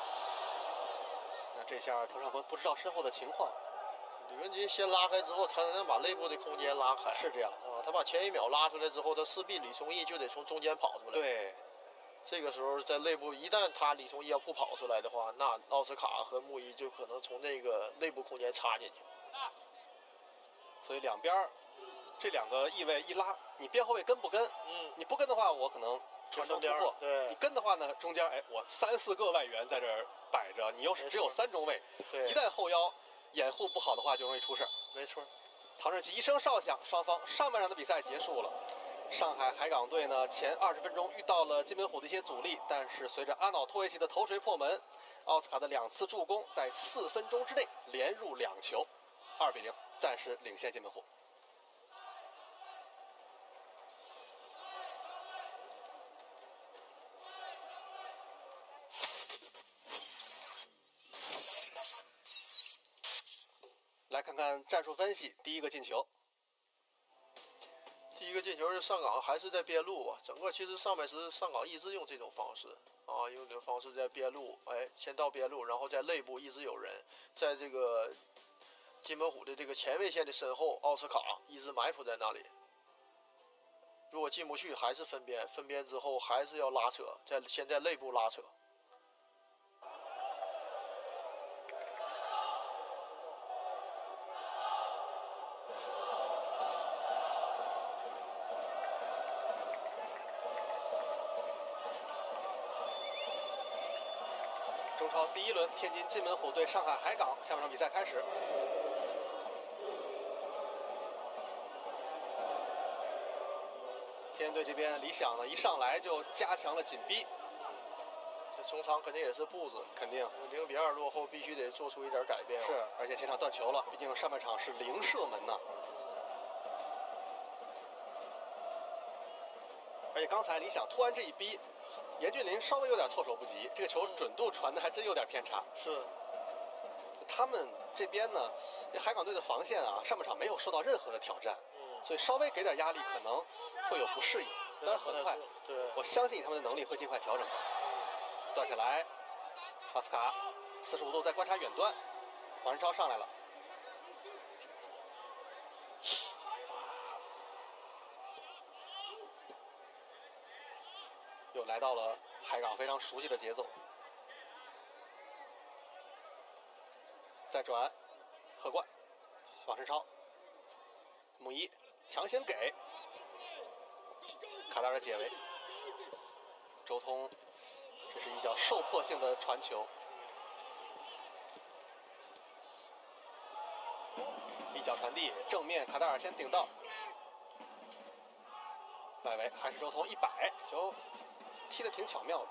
[SPEAKER 1] 那这下滕尚昆不知道身后的情况。
[SPEAKER 2] 吕文君先拉开之后，才能把内部的空间拉开。
[SPEAKER 1] 是这样
[SPEAKER 2] 啊，他把前1秒拉出来之后，他势必李崇义就得从中间跑出来。
[SPEAKER 1] 对，
[SPEAKER 2] 这个时候在内部，一旦他李崇义要不跑出来的话，那奥斯卡和穆伊就可能从那个内部空间插进去。
[SPEAKER 1] 所以两边这2个翼位一拉，你边后卫跟不跟？你不跟的话，我可能传中突破。
[SPEAKER 2] 对，
[SPEAKER 1] 你跟的话呢，中间我3、4个外援在这儿摆着，你又是只有3中卫，一旦后腰掩护不好的话，就容易出事。
[SPEAKER 2] 没错。
[SPEAKER 1] 唐振奇一声哨响，双方上半场的比赛结束了。上海海港队呢，前20分钟遇到了金门虎的一些阻力，但是随着阿瑙托维奇的头锤破门，奥斯卡的2次助攻，在4分钟之内连入2球，2比0，暂时领先金门虎。来看看战术分析，第1个进球，
[SPEAKER 2] 第一个进球是上港还是在边路吧？整个其实上半时上港一直用这种方式啊，用这种方式在边路，哎，先到边路，然后在内部一直有人，在这个金门虎的这个前卫线的身后，奥斯卡一直埋伏在那里。如果进不去，还是分边，分边之后还是要拉扯，先在内部拉扯。
[SPEAKER 1] 中超第一轮，天津津门虎对上海海港，下半场比赛开始。天津队这边，理想呢一上来就加强了紧逼。
[SPEAKER 2] 这中场肯定也是步子，
[SPEAKER 1] 肯定
[SPEAKER 2] 0-2落后，必须得做出一点改变。
[SPEAKER 1] 是，而且前场断球了，毕竟上半场是0射门呢。而且刚才理想突然这一逼，严俊林稍微有点措手不及，这个球准度传的还真有点偏差。
[SPEAKER 2] 是，
[SPEAKER 1] 他们这边呢，海港队的防线啊，上半场没有受到任何的挑战，所以稍微给点压力可能会有不适应，但是很快，
[SPEAKER 2] 对，
[SPEAKER 1] 我相信他们的能力会尽快调整过来。断下来，奥斯卡45度在观察远端，王仁超上来了。又来到了海港非常熟悉的节奏，再转，贺冠，王申超，穆一强行给，卡达尔解围，周通，这是一脚受迫性的传球，一脚传递正面，卡达尔先顶到，外围还是周通100，球踢得挺巧妙的。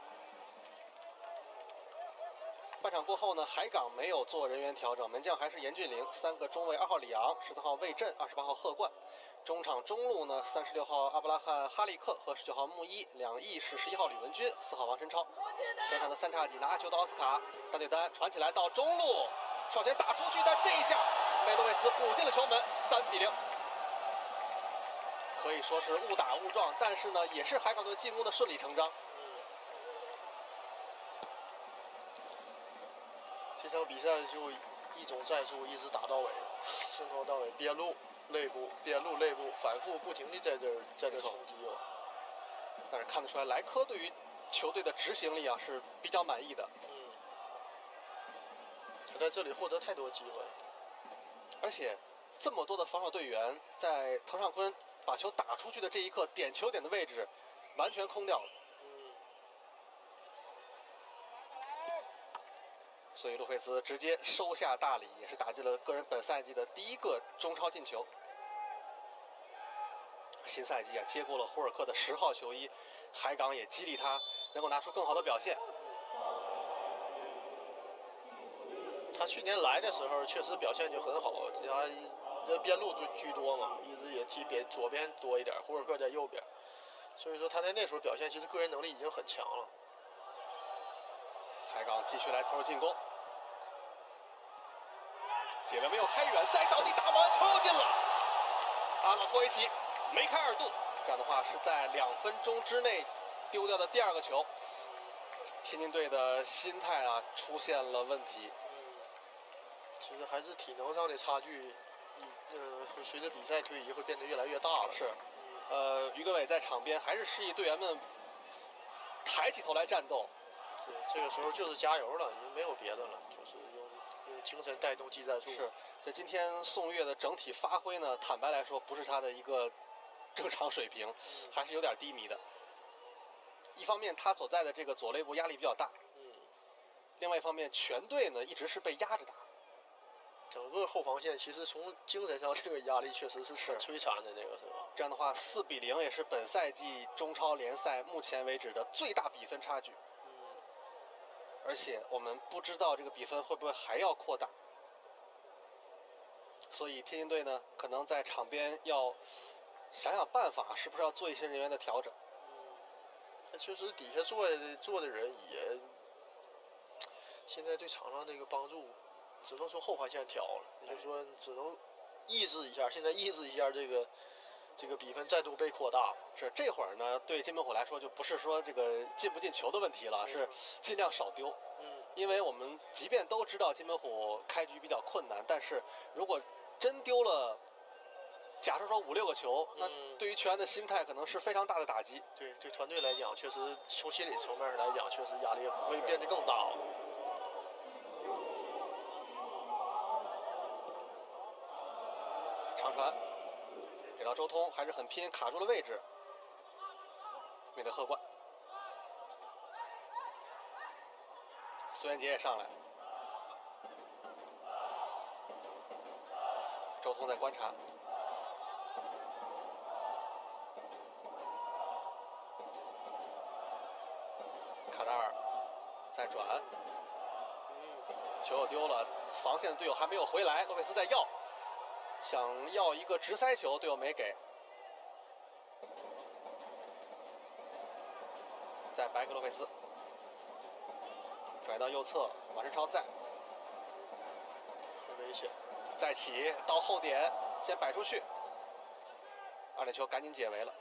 [SPEAKER 1] 半场过后呢，海港没有做人员调整，门将还是严俊凌，3个中卫2号李昂、14号魏震、28号贺冠。中场中路呢，36号阿布拉罕哈利克和19号穆伊，2翼是11号吕文君、4号王申超。前场的三叉戟拿球的奥斯卡，单对单传起来到中路，上前打出去，但这一下被洛维斯补进了球门，3-0。可以说是误打误撞，但是呢，也是海港队进攻的顺理成章。
[SPEAKER 2] 这场比赛就一种战术一直打到尾，从头到尾边路、内部、边路、内部，反复不停地在这冲击了。
[SPEAKER 1] 但是看得出来，莱科对于球队的执行力啊是比较满意的。
[SPEAKER 2] 他在这里获得太多机会，
[SPEAKER 1] 而且这么多的防守队员在滕尚坤把球打出去的这一刻，点球点的位置完全空掉了。所以洛佩斯直接收下大礼，也是打进了个人本赛季的第1个中超进球。新赛季啊，接过了胡尔克的10号球衣，海港也激励他能够拿出更好的表现。
[SPEAKER 2] 他去年来的时候确实表现就很好，他边路居多嘛，一直也踢左边多一点，胡尔克在右边，所以说他在那时候表现其实个人能力已经很强了。
[SPEAKER 1] 海港继续来投入进攻，解围没有开远，再倒地打完球进了，阿纳托维奇梅开2度，这样的话是在2分钟之内丢掉的第2个球。天津队的心态啊出现了问题。
[SPEAKER 2] 其实还是体能上的差距，会随着比赛推移会变得越来越大了。
[SPEAKER 1] 是，于根伟在场边还是示意队员们抬起头来战斗。
[SPEAKER 2] 对，这个时候就是加油了，已经没有别的了，就是用精神带动技战术。
[SPEAKER 1] 是，这今天宋越的整体发挥呢，坦白来说不是他的一个正常水平，还是有点低迷的。一方面他所在的这个左肋部压力比较大，另外一方面全队呢一直是被压着打。
[SPEAKER 2] 整个后防线其实从精神上这个压力确实是很摧残的，那个时候。
[SPEAKER 1] 这样的话，4-0也是本赛季中超联赛目前为止的最大比分差距。而且我们不知道这个比分会不会还要扩大，所以天津队呢，可能在场边要想想办法，是不是要做一些人员的调整。
[SPEAKER 2] 那确实底下做的人也，现在对场上这个帮助，只能说后防线调了，也就是说只能抑制一下，现在抑制一下这个这个比分再度被扩大。
[SPEAKER 1] 是这会儿呢，对金门虎来说就不是说这个进不进球的问题了，是尽量少丢。因为我们即便都知道金门虎开局比较困难，但是如果真丢了，假设说5、6个球，那对于球员的心态可能是非常大的打击。
[SPEAKER 2] 对，对团队来讲，确实从心理层面来讲，确实压力会变得更大了。
[SPEAKER 1] 长传给到周通，还是很拼，卡住了位置，面对贺冠。苏元杰也上来，周通在观察，卡达尔再转，球又丢了，防线的队友还没有回来，洛佩斯在要，想要一个直塞球，队友没给，再白给洛佩斯。转到右侧，马世超在，
[SPEAKER 2] 很危险。
[SPEAKER 1] 再起到后点，先摆出去，2点球赶紧解围了。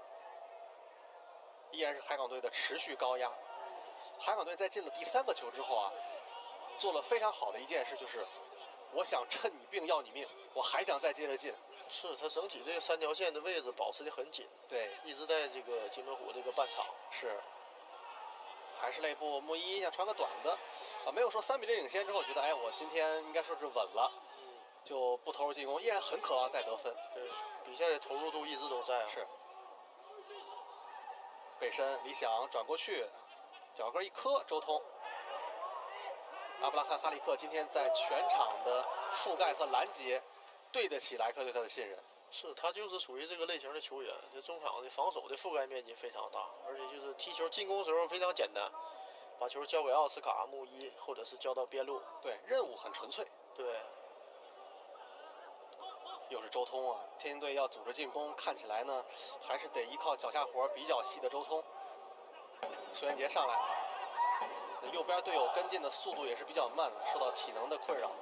[SPEAKER 1] 依然是海港队的持续高压。海港队在进了第3个球之后啊，做了非常好的一件事，就是我想趁你病要你命，我还想再接着进。
[SPEAKER 2] 是他整体这个3条线的位置保持得很紧，
[SPEAKER 1] 对，
[SPEAKER 2] 一直在这个金门虎这个半场。
[SPEAKER 1] 是。还是内部穆伊想传个短的，没有说3比0领先之后觉得，哎，我今天应该说是稳了，就不投入进攻，依然很渴望再得分。
[SPEAKER 2] 对，比赛的投入度一直都在。
[SPEAKER 1] 是。背身理想转过去，脚跟一磕，周通。阿布拉罕·哈利克今天在全场的覆盖和拦截，对得起莱克对他的信任。
[SPEAKER 2] 是他就是属于这个类型的球员，这中场的防守的覆盖面积非常大，而且就是踢球进攻时候非常简单，把球交给奥斯卡、穆伊，或者是交到边路。
[SPEAKER 1] 对，任务很纯粹。
[SPEAKER 2] 对。
[SPEAKER 1] 又是周通啊！天津队要组织进攻，看起来呢，还是得依靠脚下活比较细的周通。苏元杰上来，右边队友跟进的速度也是比较慢，受到体能的困扰。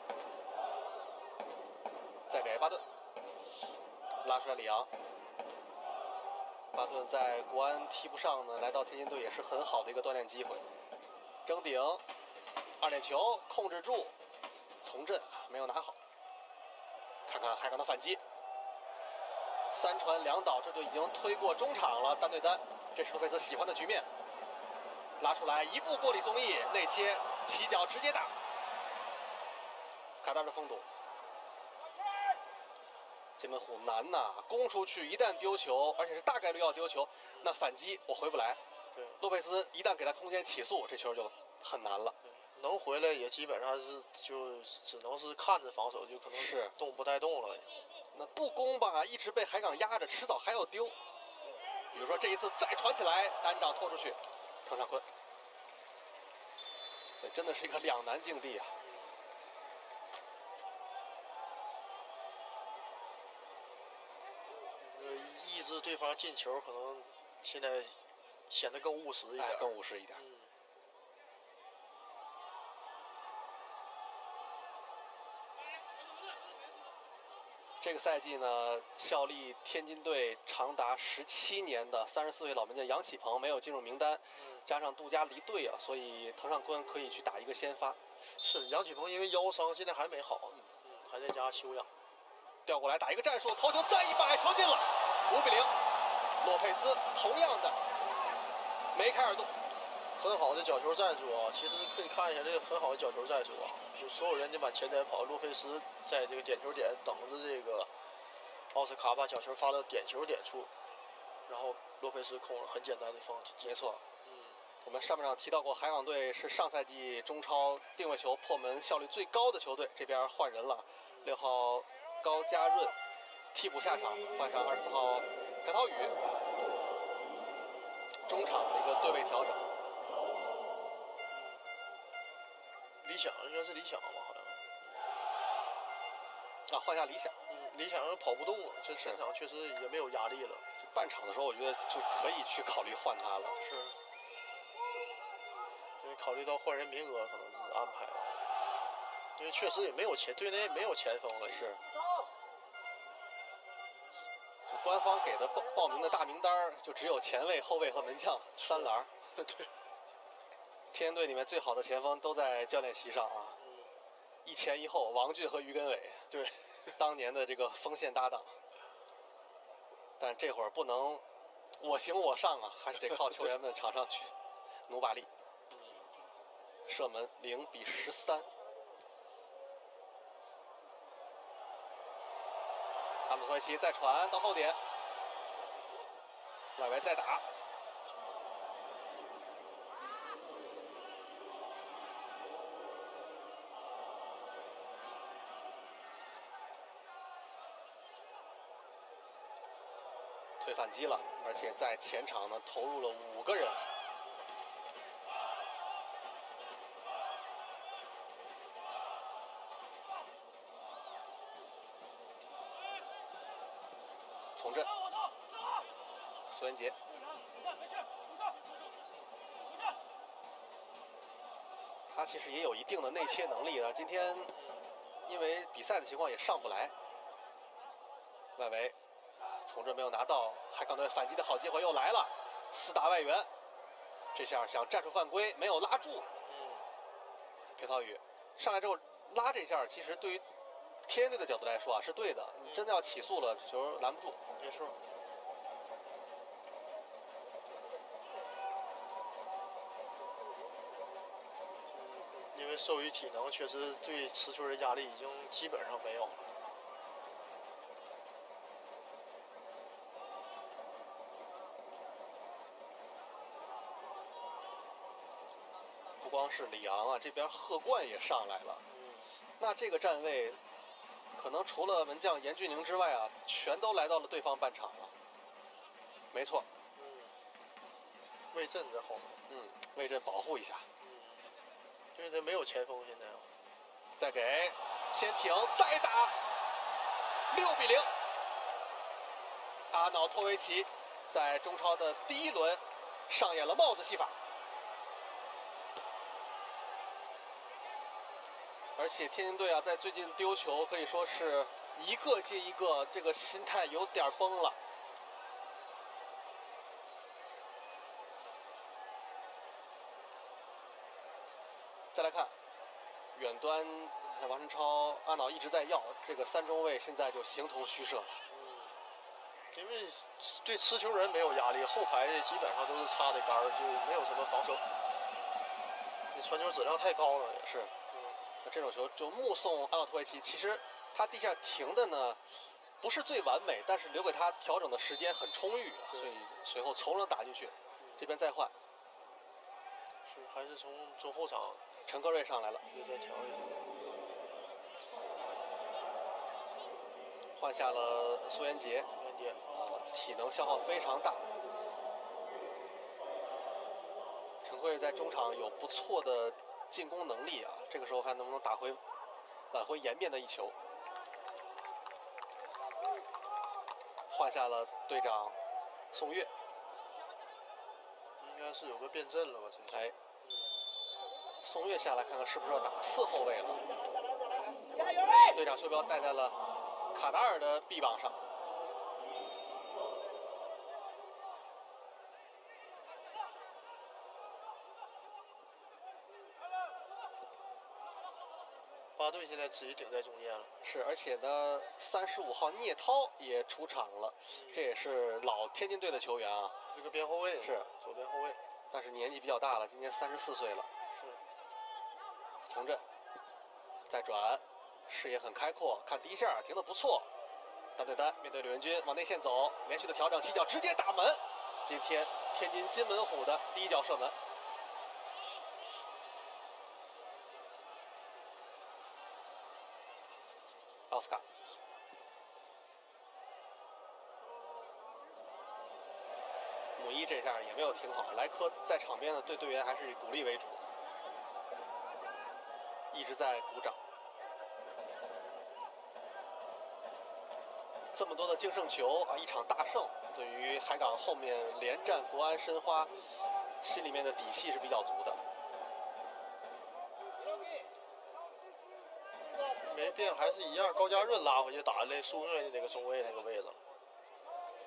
[SPEAKER 1] 再给巴顿。拉出来里昂，巴顿在国安踢不上呢，来到天津队也是很好的一个锻炼机会。争顶，2点球控制住，从阵没有拿好。看看海港的反击，3传2倒，这就已经推过中场了，单对单，这是洛佩斯喜欢的局面。拉出来一步过李宗义，内切起脚直接打，卡达的封堵。金门虎难呐，攻出去一旦丢球，而且是大概率要丢球，那反击我回不来。
[SPEAKER 2] 对，
[SPEAKER 1] 洛佩斯一旦给他空间起速，这球就很难了。
[SPEAKER 2] 能回来也基本上是就只能是看着防守，就可能
[SPEAKER 1] 是
[SPEAKER 2] 动不带动了。
[SPEAKER 1] 那不攻吧，一直被海港压着，迟早还要丢。比如说这一次再传起来，单掌拖出去，滕尚坤。所以真的是一个两难境地啊。
[SPEAKER 2] 抑制对方进球，可能现在显得更务实一点，
[SPEAKER 1] 更务实一点。这个赛季呢，效力天津队长达17年的34岁老门将杨启鹏没有进入名单，加上杜佳离队啊，所以滕尚坤可以去打一个先发。
[SPEAKER 2] 是杨启鹏因为腰伤，现在还没好，还在家休养。
[SPEAKER 1] 调过来打一个战术，头球再一摆，球进了，5比0。洛佩斯同样的梅开二度，
[SPEAKER 2] 很好的角球战术啊！其实可以看一下这个很好的角球战术啊，就所有人就往前台跑，洛佩斯在这个点球点等着这个奥斯卡把角球发到点球点处，然后洛佩斯控了，很简单的放进。
[SPEAKER 1] 没错，我们上半场提到过，海港队是上赛季中超定位球破门效率最高的球队，这边换人了，6号高家润替补下场，换上24号朴涛宇，中场的一个对位调整。
[SPEAKER 2] 理想应该是理想吧，好
[SPEAKER 1] 像。换下理想。
[SPEAKER 2] 理想跑不动了，这全场确实也没有压力了。
[SPEAKER 1] 半场的时候，我觉得就可以去考虑换他了。
[SPEAKER 2] 是。因为考虑到换人名额可能是安排了，因为确实也没有队内没有前锋了。
[SPEAKER 1] 是。就官方给的报名的大名单就只有前卫、后卫和门将3栏。
[SPEAKER 2] 对，
[SPEAKER 1] 天津队里面最好的前锋都在教练席上啊，一前一后，王俊和于根伟，
[SPEAKER 2] 对，
[SPEAKER 1] 当年的这个锋线搭档。但这会儿不能我行我上啊，还是得靠球员们场上去努把力。射门0-13。阿努托维奇再传到后点，外围再打，推反击了，而且在前场呢投入了5个人。从阵，苏彦杰，他其实也有一定的内切能力啊。今天因为比赛的情况也上不来，外围从阵没有拿到，海港队反击的好机会又来了，4打外援，这下想战术犯规没有拉住。裴涛宇上来之后拉这下，其实对于天津队的角度来说啊是对的，你真的要起诉了，这球拦不住。
[SPEAKER 2] 没错。因为授予体能，确实对持球的压力已经基本上没有了。
[SPEAKER 1] 不光是里昂啊，这边贺冠也上来了。那这个站位，可能除了门将严俊宁之外啊，全都来到了对方半场了。没错。
[SPEAKER 2] 魏震在后面。
[SPEAKER 1] 魏震保护一下。
[SPEAKER 2] 因为他没有前锋，现在。
[SPEAKER 1] 再给，先停，再打，6-0。阿瑙托维奇在中超的第1轮上演了帽子戏法。而且天津队啊，在最近丢球可以说是一个接一个，这个心态有点崩了。再来看远端，王晨超、阿瑙一直在要，这个3中卫现在就形同虚设了。
[SPEAKER 2] 因为对持球人没有压力，后排的基本上都是插的杆儿，就没有什么防守。你传球质量太高了，也
[SPEAKER 1] 是。那这种球就目送阿瑙托维奇，其实他地下停的呢不是最完美，但是留给他调整的时间很充裕，所以随后从容打进去。这边再换，
[SPEAKER 2] 是还是从中后场
[SPEAKER 1] 陈科瑞上来了，
[SPEAKER 2] 又再调一下，
[SPEAKER 1] 换下了苏彦杰，体能消耗非常大。陈科瑞在中场有不错的进攻能力啊，这个时候看能不能打回挽回颜面的一球。换下了队长宋岳，
[SPEAKER 2] 应该是有个变阵了吧？这
[SPEAKER 1] 哎，宋岳下来看看是不是要打4后卫了。队长袖标戴在了卡达尔的臂膀上。
[SPEAKER 2] 巴顿现在自己顶在中间了。
[SPEAKER 1] 是，而且呢，35号聂涛也出场了，这也是老天津队的球员啊。
[SPEAKER 2] 这个边后卫
[SPEAKER 1] 是
[SPEAKER 2] 左边后卫，
[SPEAKER 1] 但是年纪比较大了，今年34岁了。
[SPEAKER 2] 是。
[SPEAKER 1] 从阵，再转，视野很开阔，看第一下停得不错。单对单面对李文军往内线走，连续的调整，起脚直接打门。今天天津金门虎的第1脚射门。奥斯卡，姆伊这下也没有停好，莱科在场边呢，对队员还是以鼓励为主，一直在鼓掌。这么多的净胜球啊，一场大胜，对于海港后面连战国安申花，心里面的底气是比较足的。
[SPEAKER 2] 没变，还是一样，高加润拉回去打那苏越的那个中卫那个位置。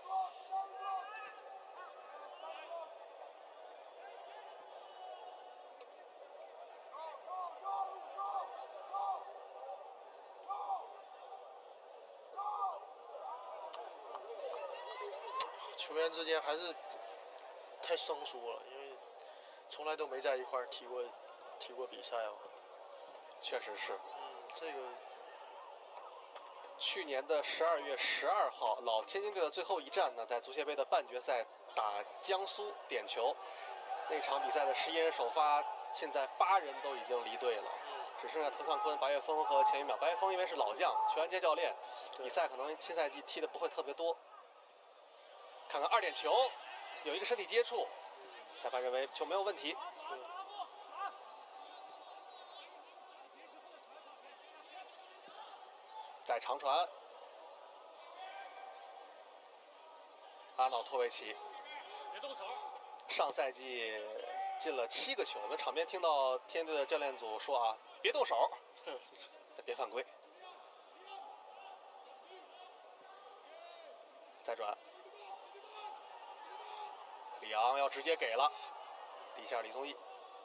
[SPEAKER 2] 球员之间还是太生疏了，因为从来都没在一块儿踢过比赛嘛。
[SPEAKER 1] 确实是。
[SPEAKER 2] 这个
[SPEAKER 1] 去年的12月12号，老天津队的最后一战呢，在足协杯的半决赛打江苏点球，那场比赛的11人首发，现在8人都已经离队了，只剩下滕尚坤、白岳峰和钱宇淼。白岳峰因为是老将，球员兼教练，比赛可能新赛季踢的不会特别多。看看2点球，有一个身体接触，裁判认为球没有问题。再长传，阿瑙托维奇，
[SPEAKER 3] 别动手。
[SPEAKER 1] 上赛季进了7个球。我们场边听到天津队的教练组说啊，别动手，别犯规。再转，里昂要直接给了，底线李宗义，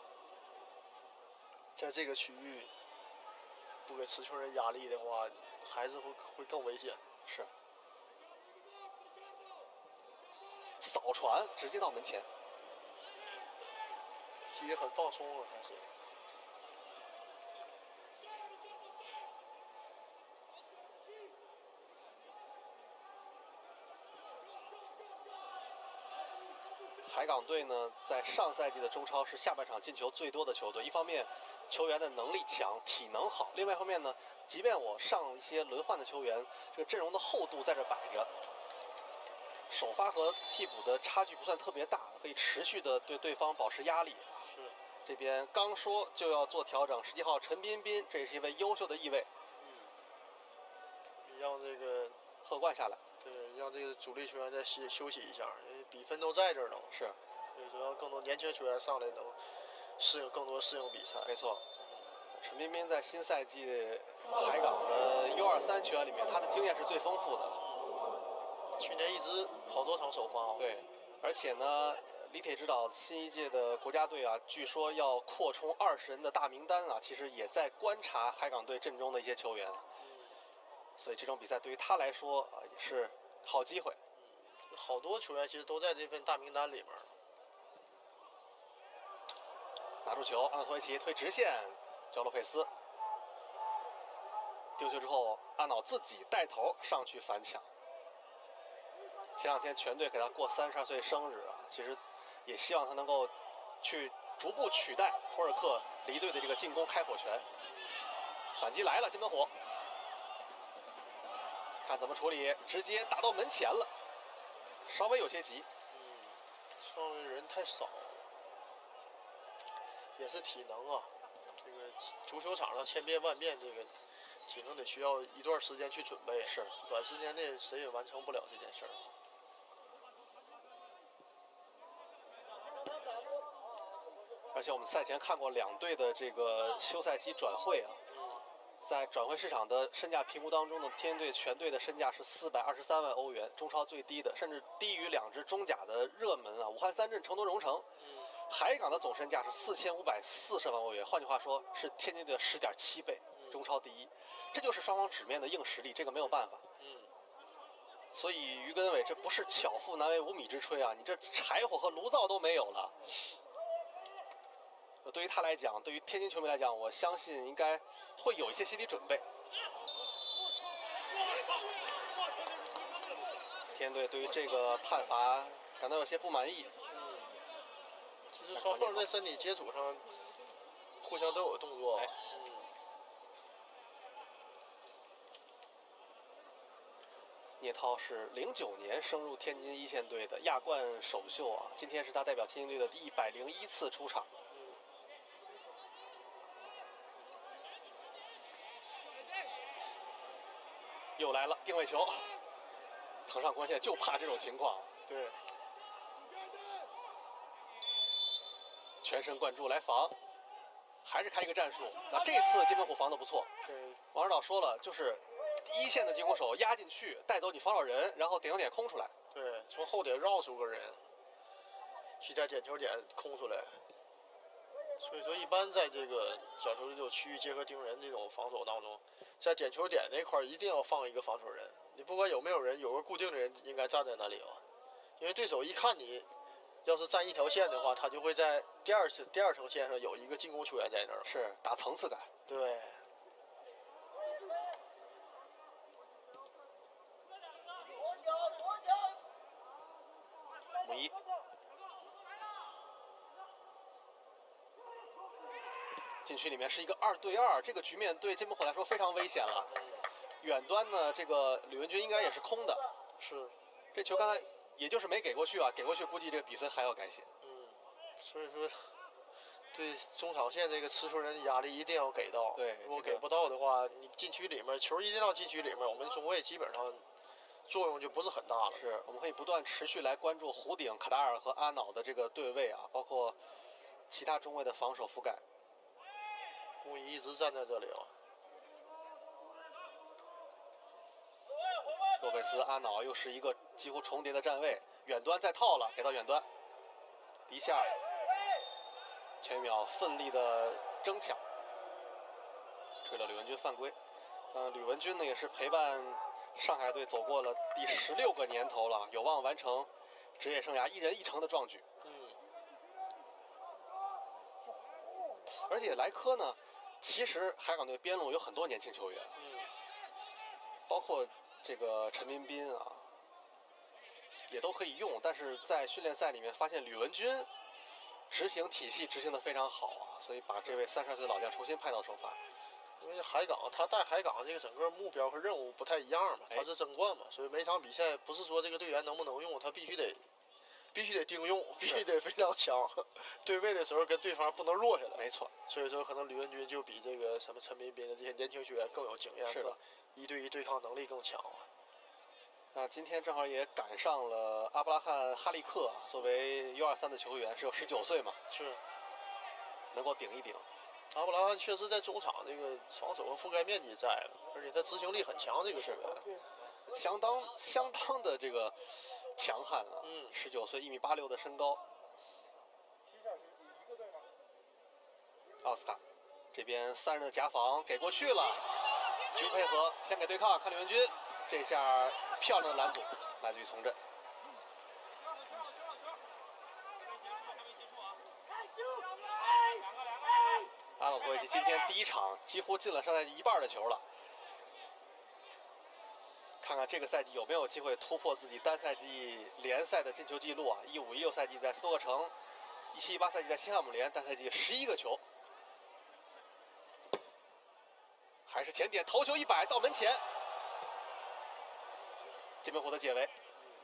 [SPEAKER 2] 在这个区域不给持球人压力的话，还是会更危险。
[SPEAKER 1] 是扫传直接到门前，
[SPEAKER 2] 踢得很放松了，开始。
[SPEAKER 1] 海港队呢，在上赛季的中超是下半场进球最多的球队。一方面，球员的能力强，体能好；另外一方面呢，即便我上一些轮换的球员，这个阵容的厚度在这摆着，首发和替补的差距不算特别大，可以持续的对对方保持压力。
[SPEAKER 2] 是。
[SPEAKER 1] 这边刚说就要做调整，17号陈彬彬，这是一位优秀的翼卫，
[SPEAKER 2] 让这个
[SPEAKER 1] 贺冠下来。
[SPEAKER 2] 对，让这个主力球员再休息一下，因为比分都在这儿了。
[SPEAKER 1] 是，
[SPEAKER 2] 所以说让更多年轻球员上来能更多适应比赛。
[SPEAKER 1] 没错，陈彬彬在新赛季海港的U23球员里面，他的经验是最丰富的。
[SPEAKER 2] 去年一直好多场首发。
[SPEAKER 1] 对，而且呢，李铁指导新一届的国家队啊，据说要扩充20人的大名单啊，其实也在观察海港队阵中的一些球员。所以这种比赛对于他来说啊，也是好机会。
[SPEAKER 2] 好多球员其实都在这份大名单里面。
[SPEAKER 1] 拿住球，阿瑙托维奇推直线，焦洛佩斯丢球之后，阿瑙自己带头上去反抢。前2天全队给他过32岁生日啊，其实也希望他能够去逐步取代霍尔克离队的这个进攻开火权。反击来了，金门火。看怎么处理，直接打到门前了，稍微有些急。
[SPEAKER 2] 上位人太少，也是体能啊。这个足球场上千变万变，这个体能得需要一段时间去准备。
[SPEAKER 1] 是，
[SPEAKER 2] 短时间内谁也完成不了这件事儿。
[SPEAKER 1] 而且我们赛前看过2队的这个休赛期转会啊。在转会市场的身价评估当中呢，天津队全队的身价是423万欧元，中超最低的，甚至低于2支中甲的热门啊，武汉三镇、成都荣城。海港的总身价是4540万欧元，换句话说是天津队的10.7倍，中超第一。这就是双方纸面的硬实力，这个没有办法。所以于根伟这不是巧妇难为无米之炊啊，你这柴火和炉灶都没有了。对于他来讲，对于天津球迷来讲，我相信应该会有一些心理准备。天津队对于这个判罚感到有些不满意。
[SPEAKER 2] 其实双方在身体接触上互相都有动作。
[SPEAKER 1] 聂涛是09年升入天津一线队的亚冠首秀啊，今天是他代表天津队的第101次出场。又来了定位球，滕尚坤现在就怕这种情况。
[SPEAKER 2] 对，
[SPEAKER 1] 全神贯注来防，还是开一个战术。那这次金门虎防得不错。
[SPEAKER 2] 对，
[SPEAKER 1] 王指导说了，就是一线的进攻手压进去，带走你防守人，然后点球点空出来。
[SPEAKER 2] 对，从后点绕出个人，去在点球点空出来。所以说，一般在这个角球这种区域结合盯人这种防守当中，在点球点那块一定要放一个防守人。你不管有没有人，有个固定的人应该站在那里吧。 因为对手一看你要是站一条线的话，他就会在第二层线上有一个进攻球员在那儿，
[SPEAKER 1] 是打层次感。
[SPEAKER 2] 对。
[SPEAKER 1] 母一，禁区里面是一个2对2，这个局面对金门虎来说非常危险了。远端呢，这个吕文君应该也是空的。
[SPEAKER 2] 是，
[SPEAKER 1] 这球刚才也就是没给过去啊，给过去估计这个比分还要改写。
[SPEAKER 2] 所以说对中场线这个持球人的压力一定要给到。
[SPEAKER 1] 对，
[SPEAKER 2] 如果给不到的话，你禁区里面球一定到禁区里面，我们中卫基本上作用就不是很大了。
[SPEAKER 1] 是，我们可以不断持续来关注弧顶卡达尔和阿瑙的这个对位啊，包括其他中卫的防守覆盖。
[SPEAKER 2] 穆伊一直站在这里啊。
[SPEAKER 1] 洛佩斯、阿瑙又是一个几乎重叠的站位，远端再套了，给到远端，迪夏尔，前一秒奋力的争抢，吹了吕文君犯规。吕文君呢也是陪伴上海队走过了第16个年头了，有望完成职业生涯1人1城的壮举。而且莱科呢，其实海港队边路有很多年轻球员，包括这个陈彬彬啊，也都可以用，但是在训练赛里面发现吕文君执行体系执行得非常好啊，所以把这位32岁的老将重新派到首发。
[SPEAKER 2] 因为海港他带海港这个整个目标和任务不太一样嘛，他是争冠嘛，所以每场比赛不是说这个队员能不能用，他必须得盯用，必须得非常强，对位的时候跟对方不能弱下来。
[SPEAKER 1] 没错，
[SPEAKER 2] 所以说可能吕文君就比这个什么陈彬彬的这些年轻球员更有经验，
[SPEAKER 1] 是的
[SPEAKER 2] ，1对1对抗能力更强。
[SPEAKER 1] 那今天正好也赶上了阿布拉罕·哈利克作为U23的球员，只有19岁嘛，
[SPEAKER 2] 是
[SPEAKER 1] 能够顶一顶。
[SPEAKER 2] 阿布拉罕确实在中场这个防守和覆盖面积在了，而且他执行力很强，这个球员
[SPEAKER 1] 相当的这个强悍了。19岁1.86米的身高。奥斯卡这边3人的夹防给过去了，局配合先给对抗，看吕文君这下漂亮的拦阻，来自于从振。阿瑙托维奇今天第1场几乎进了上赛季1半的球了，看看这个赛季有没有机会突破自己单赛季联赛的进球记录啊！15-16赛季在斯托克城，17-18赛季在西汉姆联，单赛季11个球，还是前点头球100到门前，金门虎的解围，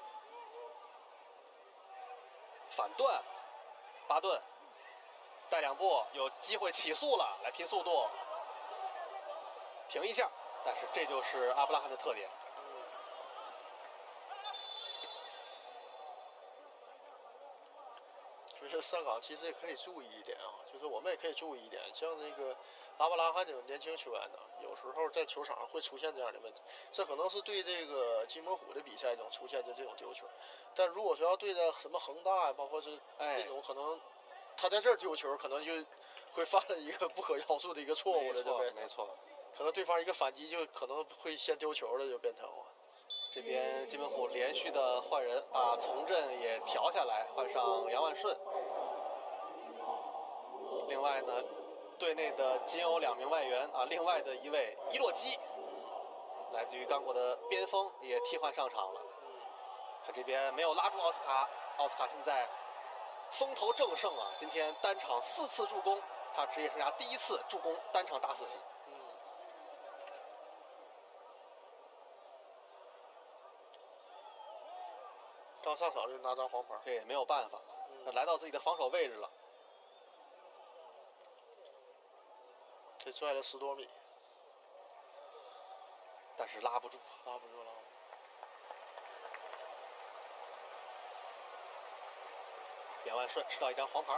[SPEAKER 1] 反断，巴顿带2步，有机会起速了，来拼速度，停一下，但是这就是阿布拉罕的特点。
[SPEAKER 2] 就是上港其实也可以注意一点啊，就是我们也可以注意一点，像这个阿布拉罕这种年轻球员呢，有时候在球场上会出现这样的问题，这可能是对这个金门虎的比赛中出现的这种丢球，但如果说要对着什么恒大呀，包括是这种可能他在这儿丢球，可能就会犯了一个不可饶恕的一个错误了，对不对？
[SPEAKER 1] 没错，
[SPEAKER 2] 可能对方一个反击就可能会先丢球了，就变成了。
[SPEAKER 1] 这边金门虎连续的换人，把从振也调下来，换上杨万顺。另外呢，队内的仅有2名外援啊，另外的一位伊洛基，来自于刚果的边锋也替换上场了。他这边没有拉住奥斯卡，奥斯卡现在风头正盛啊，今天单场4次助攻，他职业生涯第1次助攻单场大4喜。
[SPEAKER 2] 刚上场就拿张黄牌，
[SPEAKER 1] 这也没有办法，来到自己的防守位置了，
[SPEAKER 2] 这拽了10多米，
[SPEAKER 1] 但是拉不住，
[SPEAKER 2] 拉不住。
[SPEAKER 1] 杨万顺吃到1张黄牌，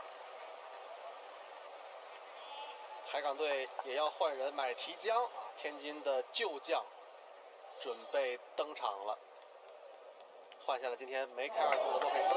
[SPEAKER 1] 海港队也要换人，买提江啊，天津的旧将准备登场了。换下了今天梅开2度的洛佩斯。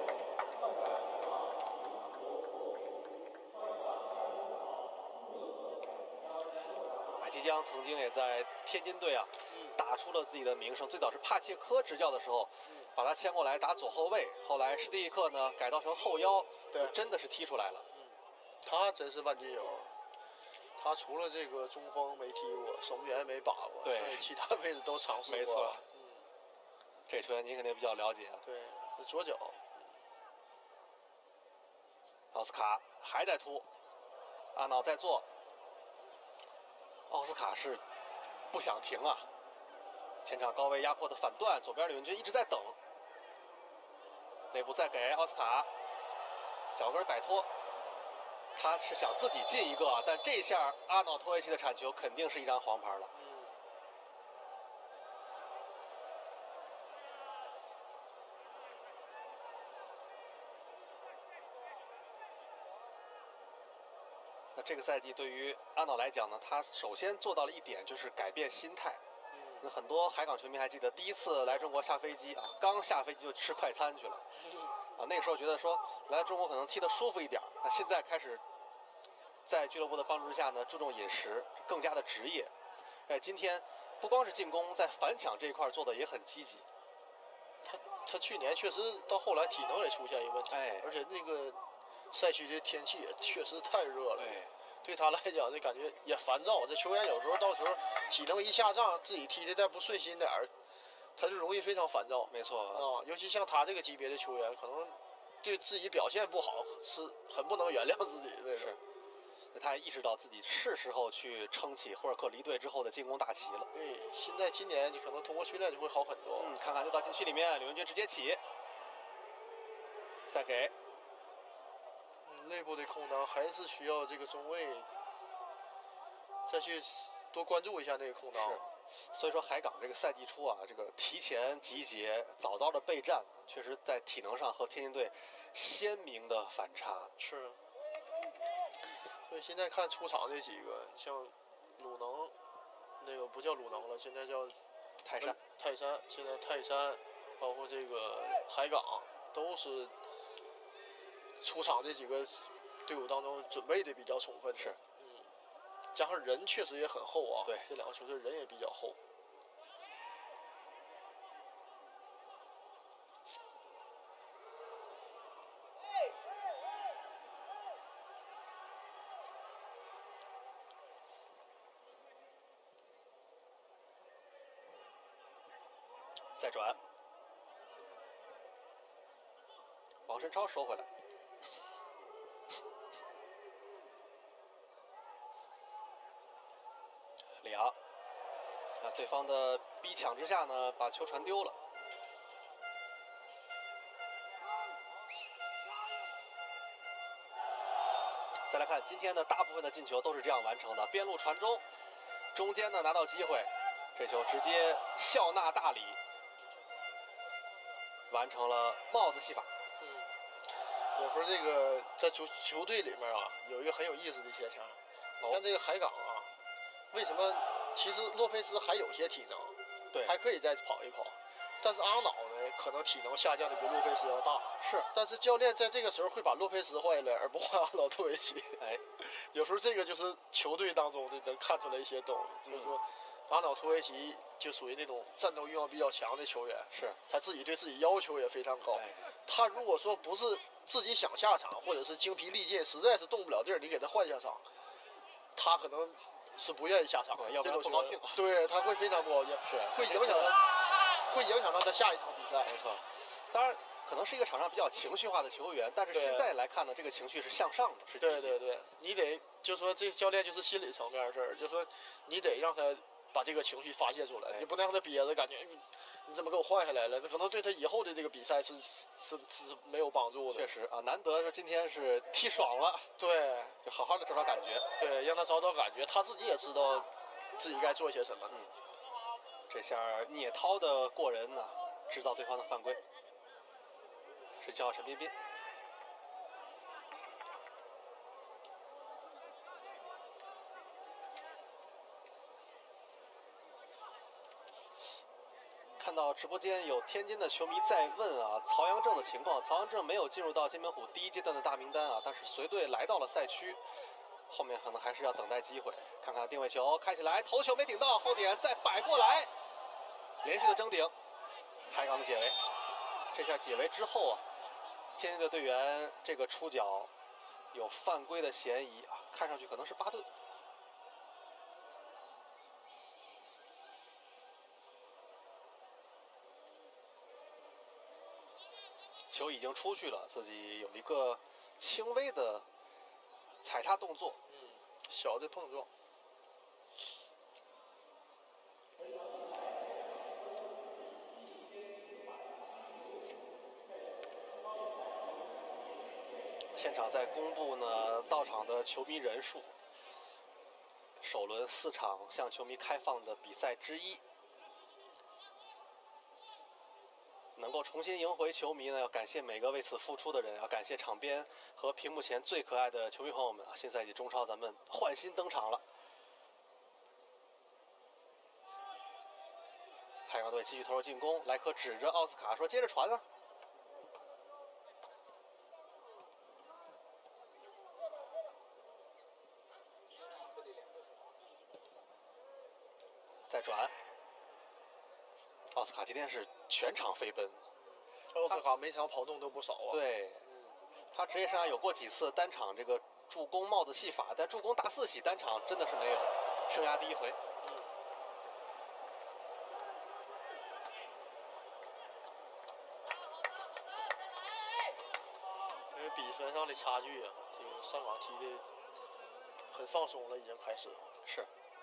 [SPEAKER 1] 买提江曾经也在天津队啊打出了自己的名声，最早是帕切科执教的时候， 把他牵过来打左后卫，后来施蒂伊克呢改造成后腰，
[SPEAKER 2] 对，
[SPEAKER 1] 真的是踢出来了。
[SPEAKER 2] 他真是万金油。他除了这个中锋没踢过，守门员没把过，
[SPEAKER 1] 对，
[SPEAKER 2] 其他位置都尝试过。
[SPEAKER 1] 没错。这球员您肯定比较了解。
[SPEAKER 2] 对，是左脚。
[SPEAKER 1] 奥斯卡还在突，阿瑙在做。奥斯卡是不想停啊！前场高位压迫的反断，左边李文军一直在等。内部再给奥斯卡，脚跟摆脱。他是想自己进一个，但这下阿瑙托维奇的铲球肯定是一张黄牌了。那这个赛季对于阿瑙来讲呢，他首先做到了一点，就是改变心态。那很多海港球迷还记得，第一次来中国下飞机啊，刚下飞机就吃快餐去了。啊，那个时候觉得说来中国可能踢得舒服一点，那现在开始在俱乐部的帮助之下呢，注重饮食，更加的职业。今天不光是进攻，在反抢这一块做的也很积极。
[SPEAKER 2] 他去年确实到后来体能也出现一个问题，而且那个赛区的天气也确实太热了，对他来讲这感觉也烦躁。这球员有时候到时候体能一下降，自己踢的再不顺心点儿，他就容易非常烦躁。
[SPEAKER 1] 没错
[SPEAKER 2] 啊，尤其像他这个级别的球员，可能对自己表现不好是很不能原谅自己的。
[SPEAKER 1] 是，他也意识到自己是时候去撑起霍尔克离队之后的进攻大旗了。
[SPEAKER 2] 对，现在今年你可能通过训练就会好很多。
[SPEAKER 1] 看看就到禁区里面，李文军直接起，再给。
[SPEAKER 2] 内部的空档还是需要这个中卫再去多关注一下那个空档。
[SPEAKER 1] 是，所以说海港这个赛季初啊，这个提前集结、早早的备战，确实在体能上和天津队鲜明的反差。
[SPEAKER 2] 是。所以现在看出场这几个，像鲁能，那个不叫鲁能了，现在叫
[SPEAKER 1] 泰山。
[SPEAKER 2] 泰山，现在泰山，包括这个海港，都是出场这几个队伍当中准备的比较充分。
[SPEAKER 1] 是。
[SPEAKER 2] 加上人确实也很厚啊。
[SPEAKER 1] 对，
[SPEAKER 2] 这两个球队人也比较厚。
[SPEAKER 1] 再转，王申超收回来，里昂，对方的逼抢之下呢，把球传丢了。再来看今天的大部分的进球都是这样完成的：边路传中，中间呢拿到机会，这球直接笑纳大礼。完成了帽子戏法。
[SPEAKER 2] 有时候这个在球队里面啊，有一个很有意思的现象。你看这个海港啊，为什么其实洛佩兹还有些体能，
[SPEAKER 1] 对，
[SPEAKER 2] 还可以再跑一跑，但是阿瑙呢，可能体能下降的比洛佩兹要大。
[SPEAKER 1] 是，
[SPEAKER 2] 但是教练在这个时候会把洛佩兹换下来，而不换阿瑙托维奇。有时候这个就是球队当中的能看出来一些东西，就是说。阿瑙托维奇就属于那种战斗欲望比较强的球员，
[SPEAKER 1] 是
[SPEAKER 2] 他自己对自己要求也非常高。他如果说不是自己想下场，或者是精疲力尽，实在是动不了地儿，你给他换下场，他可能是不愿意下场，
[SPEAKER 1] 要不然不高兴。
[SPEAKER 2] 对，他会非常不高兴，
[SPEAKER 1] 是
[SPEAKER 2] 会影响到他下一场比赛。
[SPEAKER 1] 没错，当然可能是一个场上比较情绪化的球员，但是现在来看呢，这个情绪是向上的，是积极。
[SPEAKER 2] 对，你得就说这教练就是心理层面的事儿，就说你得让他。把这个情绪发泄出来，你不能让他憋着，感觉你怎么给我换下来了？那可能对他以后的这个比赛是没有帮助的。
[SPEAKER 1] 确实啊，难得是今天是踢爽了，
[SPEAKER 2] 对，
[SPEAKER 1] 就好好的找找感觉，
[SPEAKER 2] 对，让他找找感觉，他自己也知道自己该做些什么。
[SPEAKER 1] 这下聂涛的过人呢，制造对方的犯规，是叫陈彬彬。看到直播间有天津的球迷在问啊，曹阳正的情况。曹阳正没有进入到金门虎第一阶段的大名单啊，但是随队来到了赛区，后面可能还是要等待机会。看看定位球开起来，头球没顶到，后点再摆过来，连续的争顶，海港的解围。 这下解围之后啊，天津队队员这个出脚有犯规的嫌疑啊，看上去可能是巴顿。球已经出去了，自己有一个轻微的踩踏动作，
[SPEAKER 2] 小的碰撞。
[SPEAKER 1] 现场在公布呢到场的球迷人数，首轮4场向球迷开放的比赛之一。能够重新赢回球迷呢，要感谢每个为此付出的人，要感谢场边和屏幕前最可爱的球迷朋友们啊！新赛季中超咱们换新登场了，海港队继续投入进攻，莱科指着奥斯卡说：“接着传啊！”再转，奥斯卡今天是全场飞奔。
[SPEAKER 2] 奥斯卡每场跑动都不少啊。
[SPEAKER 1] 对，他职业生涯有过几次单场这个助攻帽子戏法，但助攻大四喜单场真的是没有，生涯第一回。
[SPEAKER 2] 因为比分上的差距啊，这个上港踢的很放松了，已经开始。
[SPEAKER 1] 是。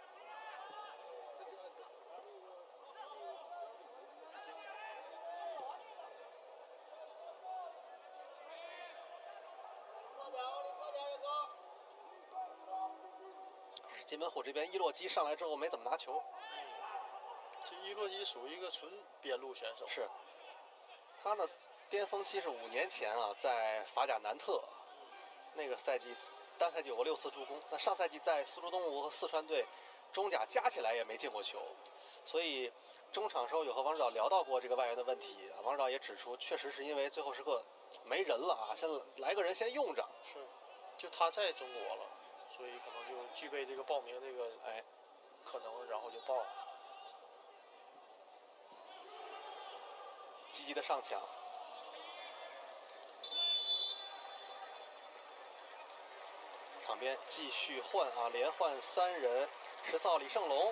[SPEAKER 1] 金门虎这边伊洛基上来之后没怎么拿球。
[SPEAKER 2] 这伊洛基属于一个纯边路选手。
[SPEAKER 1] 是。他呢，巅峰期是5年前啊，在法甲南特，那个赛季单赛季有过6次助攻。那上赛季在苏州东吴和四川队中甲加起来也没进过球，所以中场时候有和王指导聊到过这个外援的问题啊。王指导也指出，确实是因为最后时刻没人了啊，先来个人先用着。
[SPEAKER 2] 是，就他在中国了。所以可能就具备这个报名这个可能，然后就报。
[SPEAKER 1] 积极的上抢，场边继续换啊，连换3人，14号李胜龙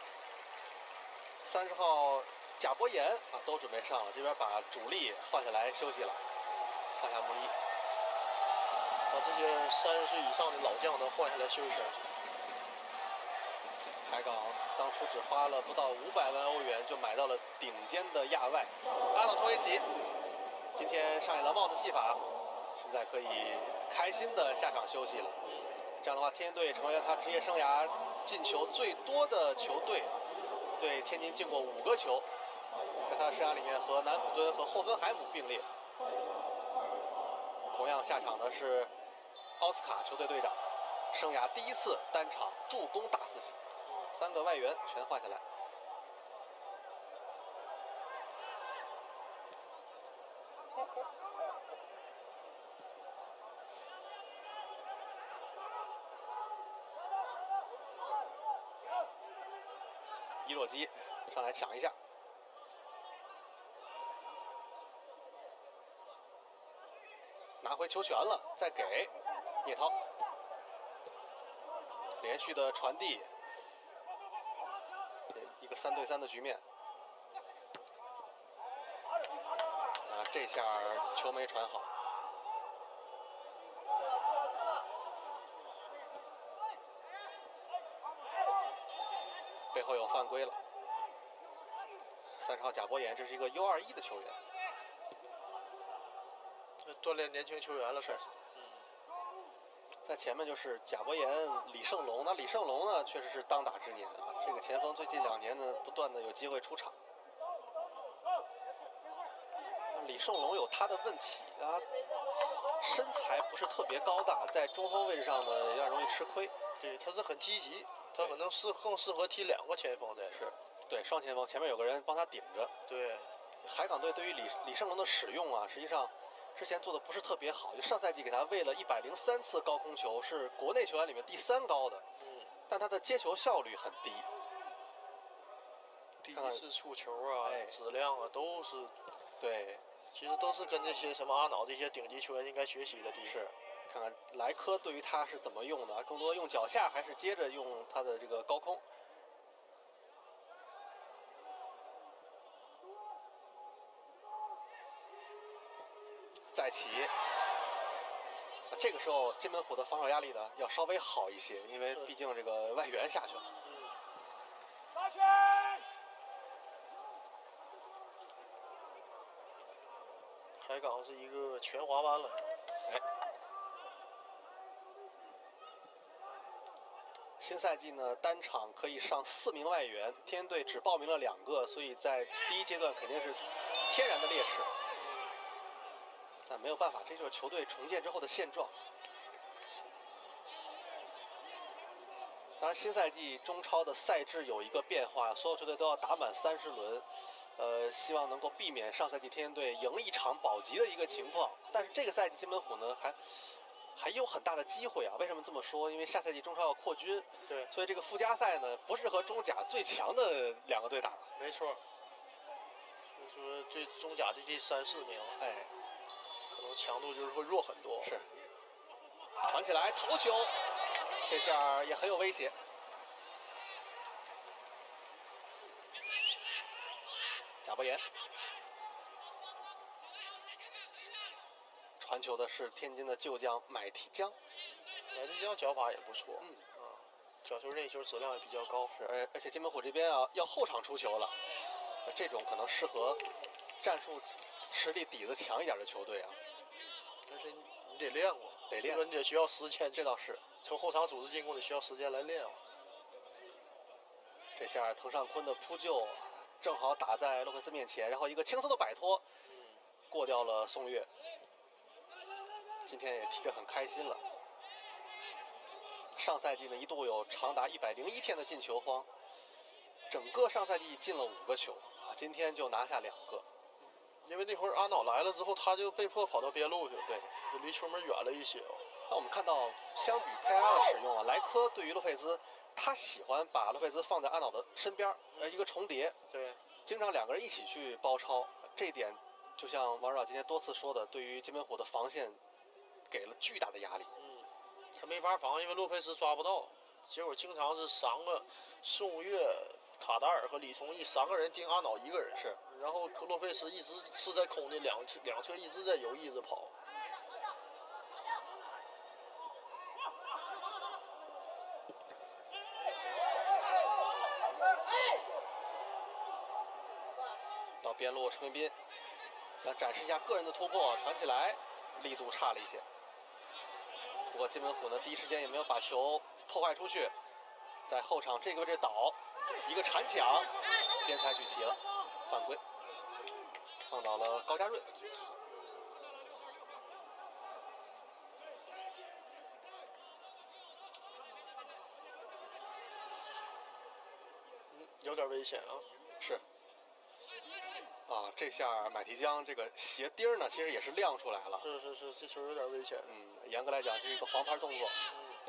[SPEAKER 1] ，30号贾博言啊都准备上了，这边把主力换下来休息了，换下穆伊。
[SPEAKER 2] 把这些30岁以上的老将都换下来休息休息。
[SPEAKER 1] 海港当初只花了不到500万欧元就买到了顶尖的亚外阿瑙托维奇，今天上演了帽子戏法，现在可以开心的下场休息了。这样的话，天津队成为他职业生涯进球最多的球队，对天津进过5个球，在他的生涯里面和南普敦和霍芬海姆并列。同样下场的是奥斯卡球队队长，生涯第1次单场助攻大四喜，3个外援全换下来。伊洛基上来抢一下，拿回球权了，再给聂涛，连续的传递，一个3对3的局面。啊，这下球没传好。背后有犯规了。30号贾博言，这是一个 U21的球员，
[SPEAKER 2] 锻炼年轻球员了，开始。
[SPEAKER 1] 在前面就是贾博言、李胜龙。那李胜龙呢，确实是当打之年啊。这个前锋最近2年呢，不断的有机会出场。李胜龙有他的问题啊，身材不是特别高大，在中锋位置上呢，有点容易吃亏。
[SPEAKER 2] 对，他是很积极，他可能更适合踢2个前锋的。
[SPEAKER 1] 是，对，双前锋前面有个人帮他顶着。
[SPEAKER 2] 对，
[SPEAKER 1] 海港队对于李胜龙的使用啊，实际上之前做的不是特别好，就上赛季给他喂了103次高空球，是国内球员里面第3高的。但他的接球效率很低，
[SPEAKER 2] 第一次触球啊，质量啊都是。
[SPEAKER 1] 对，
[SPEAKER 2] 其实都是跟这些什么阿瑙这些顶级球员应该学习的地方。
[SPEAKER 1] 是，看看莱科对于他是怎么用的，更多用脚下还是接着用他的这个高空。再起，这个时候金门虎的防守压力呢要稍微好一些，因为毕竟这个外援下去了。
[SPEAKER 2] 海港是一个全华班了。
[SPEAKER 1] 哎，新赛季呢单场可以上4名外援，天津队只报名了2个，所以在第一阶段肯定是天然的劣势。但没有办法，这就是球队重建之后的现状。当然，新赛季中超的赛制有一个变化，所有球队都要打满30轮。希望能够避免上赛季天津队赢1场保级的一个情况。但是这个赛季金门虎呢，还有很大的机会啊！为什么这么说？因为下赛季中超要扩军，
[SPEAKER 2] 对，
[SPEAKER 1] 所以这个附加赛呢，不是和中甲最强的2个队打。
[SPEAKER 2] 没错。所以说，对中甲的第3、4名，
[SPEAKER 1] 哎，
[SPEAKER 2] 可能强度就是会弱很多。
[SPEAKER 1] 是。传起来，头球，这下也很有威胁。贾博言传球的是天津的旧将买提江，
[SPEAKER 2] 买提江脚法也不错，角球任意球质量也比较高。
[SPEAKER 1] 是，而且金门虎这边啊要后场出球了，这种可能适合战术实力底子强一点的球队啊。
[SPEAKER 2] 而且你得练过，
[SPEAKER 1] 得练，
[SPEAKER 2] 你得需要时间。
[SPEAKER 1] 这倒是，
[SPEAKER 2] 从后场组织进攻得需要时间来练。
[SPEAKER 1] 这下滕尚坤的扑救正好打在洛佩斯面前，然后一个轻松的摆脱，过掉了宋岳。今天也踢得很开心了。上赛季呢一度有长达101天的进球荒，整个上赛季进了5个球啊，今天就拿下2个。
[SPEAKER 2] 因为那会儿阿瑙来了之后，他就被迫跑到边路去了，
[SPEAKER 1] 对，
[SPEAKER 2] 就离球门远了一些。
[SPEAKER 1] 那我们看到，相比佩拉的使用啊，莱科对于洛佩兹，他喜欢把洛佩兹放在阿瑙的身边，一个重叠，
[SPEAKER 2] 对，
[SPEAKER 1] 经常2个人一起去包抄。这一点，就像王指导今天多次说的，对于金门虎的防线给了巨大的压力。
[SPEAKER 2] 他没法防，因为洛佩斯抓不到，结果经常是3个宋岳、卡达尔和李崇义3个人盯阿瑙1个人，
[SPEAKER 1] 是，
[SPEAKER 2] 然后洛佩斯一直是在空的两侧一直在游，一直跑。
[SPEAKER 1] 到边路，陈彬彬想展示一下个人的突破，传起来力度差了一些。不过金门虎呢，第一时间也没有把球破坏出去，在后场这个位置倒，一个铲抢，边裁举旗了，犯规，放倒了高家润。
[SPEAKER 2] 有点危险啊。
[SPEAKER 1] 是。啊，这下买提江这个鞋钉呢，其实也是亮出来了。
[SPEAKER 2] 是，这球有点危险。
[SPEAKER 1] 严格来讲是一个黄牌动作。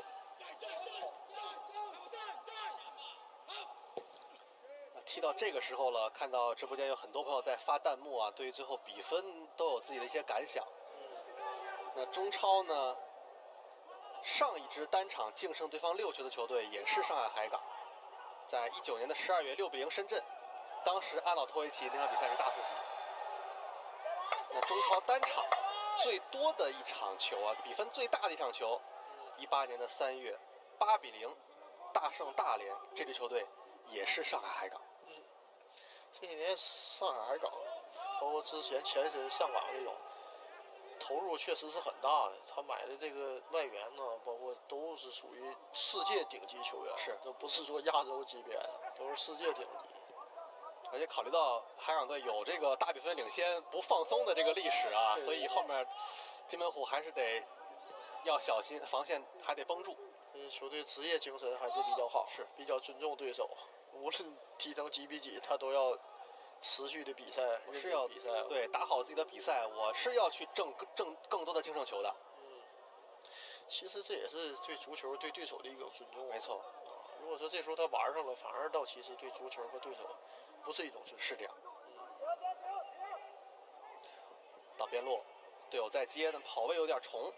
[SPEAKER 1] 踢到这个时候了，看到直播间有很多朋友在发弹幕啊，对于最后比分都有自己的一些感想。那中超呢，上一支单场净胜对方6球的球队也是上海海港，在19年的12月6比0深圳，当时阿瑙托维奇那场比赛是大四喜。那中超单场最多的一场球啊，比分最大的一场球，18年的3月8比0大胜大连，这支球队也是上海海港。
[SPEAKER 2] 这些年上海海港，包括之前前身上港这种投入确实是很大的。他买的这个外援呢，包括都是属于世界顶级球员，
[SPEAKER 1] 是
[SPEAKER 2] 都不是说亚洲级别的，都是世界顶级。
[SPEAKER 1] 而且考虑到海港队有这个大比分领先不放松的这个历史啊，所以后面金门虎还是得要小心，防线还得绷住。
[SPEAKER 2] 球队职业精神还是比较好，
[SPEAKER 1] 是
[SPEAKER 2] 比较尊重对手，无论踢成几比几，他都要持续的比赛，
[SPEAKER 1] 是要
[SPEAKER 2] 比赛，
[SPEAKER 1] 对打好自己的比赛，我是要去挣更多的净胜球的。
[SPEAKER 2] 其实这也是对足球对对手的一种尊重。
[SPEAKER 1] 没错。
[SPEAKER 2] 如果说这时候他玩上了，反而倒其实对足球和对手不是一种尊重。
[SPEAKER 1] 是这样。 边路，队友在接，但跑位有点重。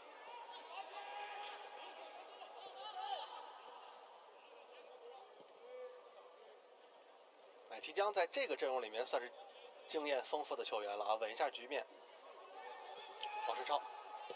[SPEAKER 1] 买提江在这个阵容里面算是经验丰富的球员了啊，稳一下局面。王世超，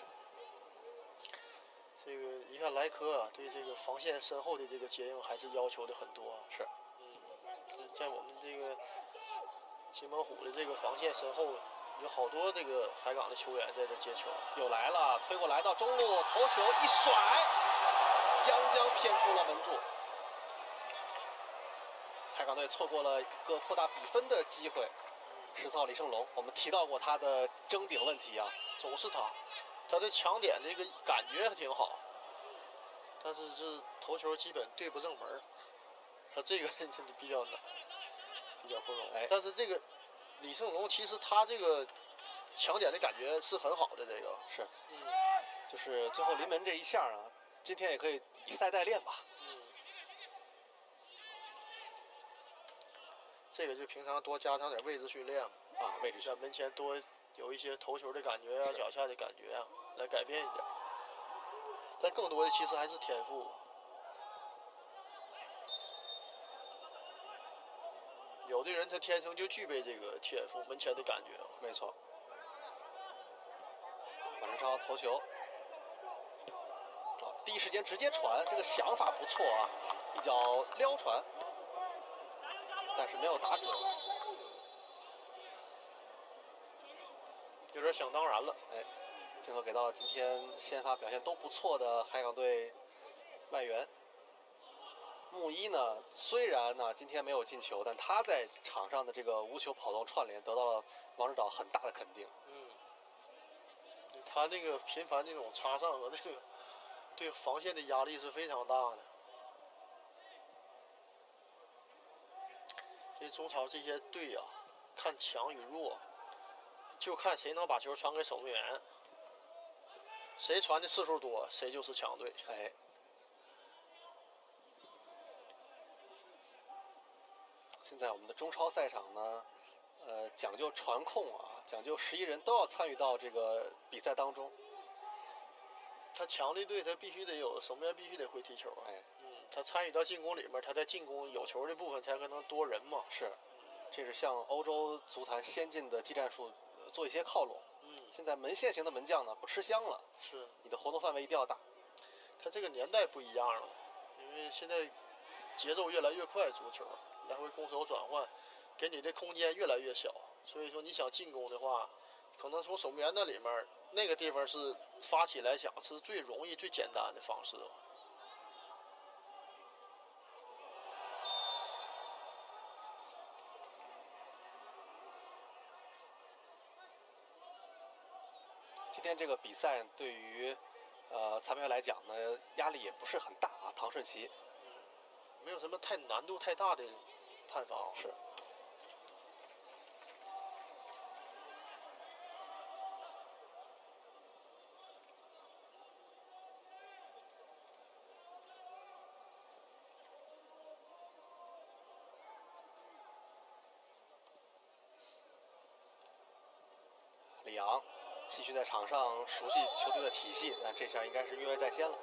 [SPEAKER 2] 这个一看莱科啊，对这个防线身后的这个接应还是要求的很多。
[SPEAKER 1] 是，
[SPEAKER 2] 在我们这个金门虎的这个防线身后，有好多这个海港的球员在这接球。
[SPEAKER 1] 又来了，推过来到中路，头球一甩，将偏出了门柱。海港队错过了一个扩大比分的机会。14号李胜龙，我们提到过他的争顶问题啊，
[SPEAKER 2] 总是他的抢点这个感觉还挺好，但是这头球基本对不正门，他这个比较难，比较不容易。但是这个李胜龙其实他这个抢点的感觉是很好的，这个
[SPEAKER 1] 是，就是最后临门这一下啊，今天也可以以赛代练吧。
[SPEAKER 2] 这个就平常多加强点位置训练
[SPEAKER 1] 啊，位置训练，
[SPEAKER 2] 在门前多有一些头球的感觉啊，脚下的感觉啊，来改变一点。但更多的其实还是天赋。有的人他天生就具备这个天赋，门前的感觉。
[SPEAKER 1] 没错。马世超头球，第一时间直接传，这个想法不错啊，一脚撩传。但是没有打准，
[SPEAKER 2] 有点想当然了。
[SPEAKER 1] 镜头给到今天先发表现都不错的海港队外援穆一呢，虽然呢今天没有进球，但他在场上的这个无球跑动串联得到了王指导很大的肯定。
[SPEAKER 2] 他那个频繁这种插上和那个对防线的压力是非常大的。所以中超这些队啊，看强与弱，就看谁能把球传给守门员，谁传的次数多，谁就是强队。
[SPEAKER 1] 现在我们的中超赛场呢，讲究传控啊，讲究11人都要参与到这个比赛当中。
[SPEAKER 2] 他强的队，他必须得有守门员，必须得会踢球啊。他参与到进攻里面，他在进攻有球的部分才可能多人嘛。
[SPEAKER 1] 是，这是向欧洲足坛先进的技战术做一些靠拢。现在门线型的门将呢不吃香了，
[SPEAKER 2] 是
[SPEAKER 1] 你的活动范围一定要大。
[SPEAKER 2] 他这个年代不一样了，因为现在节奏越来越快，足球来回攻守转换，给你的空间越来越小，所以说你想进攻的话，可能从守门员那里面那个地方是发起来讲是最容易、最简单的方式。
[SPEAKER 1] 今天这个比赛对于裁判员来讲呢，压力也不是很大啊。唐顺奇，
[SPEAKER 2] 没有什么难度太大的判罚。
[SPEAKER 1] 是。李阳继续在场上熟悉球队的体系，但这下应该是跃跃在先了。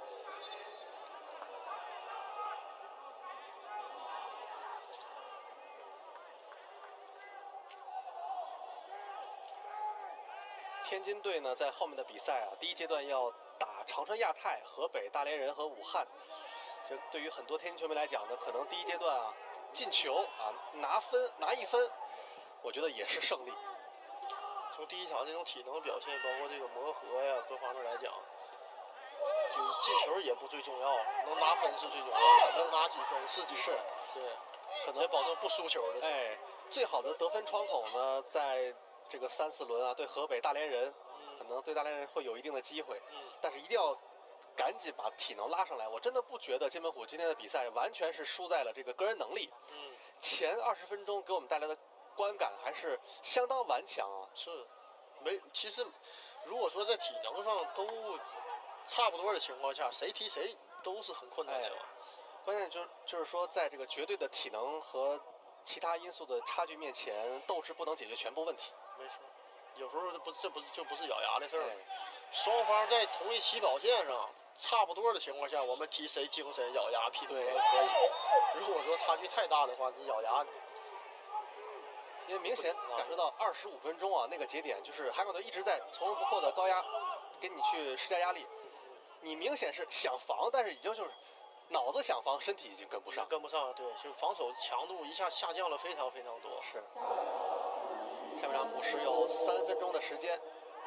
[SPEAKER 1] 天津队呢，在后面的比赛啊，第一阶段要打长春亚泰、河北大连人和武汉。这对于很多天津球迷来讲呢，可能第一阶段啊进球啊拿一分，我觉得也是胜利。
[SPEAKER 2] 从第一场这种体能表现，包括这个磨合呀各方面来讲，就是进球也不最重要，能拿分是最重要，能拿几分是几分。对，可能保证不输球的。
[SPEAKER 1] 最好的得分窗口呢，在这个3、4轮啊，对河北大连人，可能对大连人会有一定的机会，但是一定要赶紧把体能拉上来。我真的不觉得金门虎今天的比赛完全是输在了这个个人能力。前20分钟给我们带来的观感还是相当顽强啊。
[SPEAKER 2] 是，其实如果说在体能上都差不多的情况下，谁踢谁都是很困难的。
[SPEAKER 1] 关键就是说，在这个绝对的体能和其他因素的差距面前，斗志不能解决全部问题。
[SPEAKER 2] 没错。 有时候这不是咬牙的事儿。
[SPEAKER 1] 哎
[SPEAKER 2] 双方在同一起跑线上差不多的情况下，我们提谁精神咬牙拼搏可以。如果说差距太大的话，你咬牙。
[SPEAKER 1] 因为明显感受到25分钟啊，那个节点就是海港队一直在从容不迫的高压给你去施加压力，你明显是想防，但是已经就是脑子想防，身体已经跟不上，
[SPEAKER 2] 对，就防守强度一下下降了非常非常多。
[SPEAKER 1] 是。下半场补时有3分钟的时间，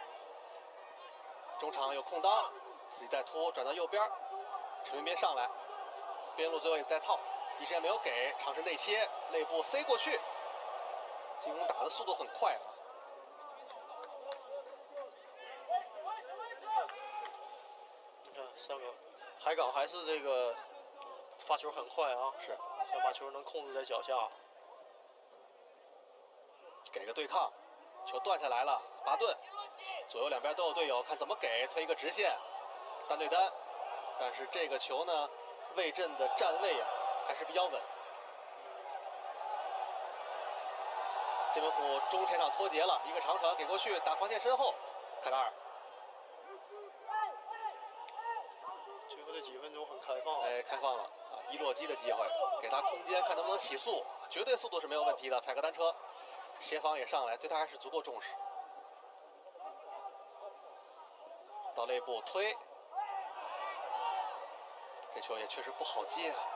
[SPEAKER 1] 中场有空当，自己再突转到右边，陈云斌上来，边路最后也在套，第一时间没有给，尝试内切，内部塞过去，进攻打的速度很快啊。
[SPEAKER 2] 你看上个海港还是这个发球很快啊，
[SPEAKER 1] 是
[SPEAKER 2] 想把球能控制在脚下。
[SPEAKER 1] 给个对抗，球断下来了，巴顿，左右两边都有队友，看怎么给，推一个直线，单对单，但是这个球呢，魏震的站位啊还是比较稳。金门虎中前场脱节了，一个长传给过去，打防线身后，凯达尔。
[SPEAKER 2] 最后这几分钟很开放，
[SPEAKER 1] 哎，开放了啊！伊洛基的机会，给他空间，看能不能起速，绝对速度是没有问题的，踩个单车。协防也上来，对他还是足够重视。到内部推，这球也确实不好接啊。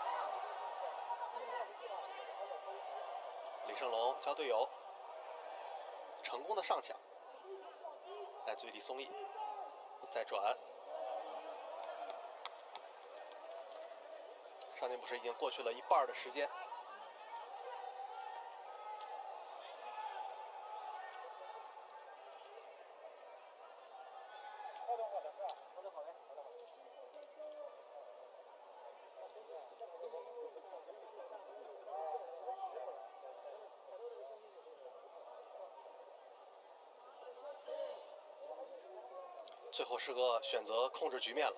[SPEAKER 1] 李胜龙教队友成功的上抢，来自于李松义，再转。上场补时已经过去了一半的时间。最后是个选择控制局面了。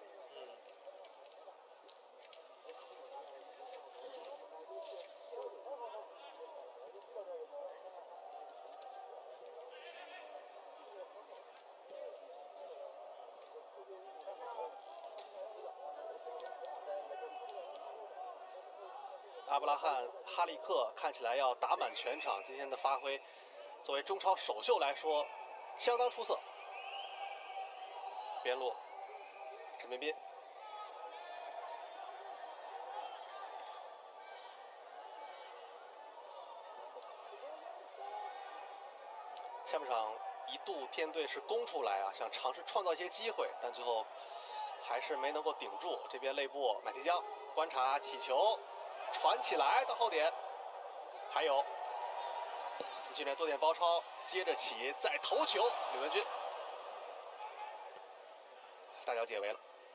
[SPEAKER 1] 阿布拉罕·哈利克看起来要打满全场，今天的发挥，作为中超首秀来说，相当出色。边路，陈彬彬，下半场一度天队是攻出来啊，想尝试创造一些机会，但最后还是没能够顶住。这边内部买提江观察起球。传起来到后点，还有禁区内多点包抄，接着起再头球，吕文君大脚解围了。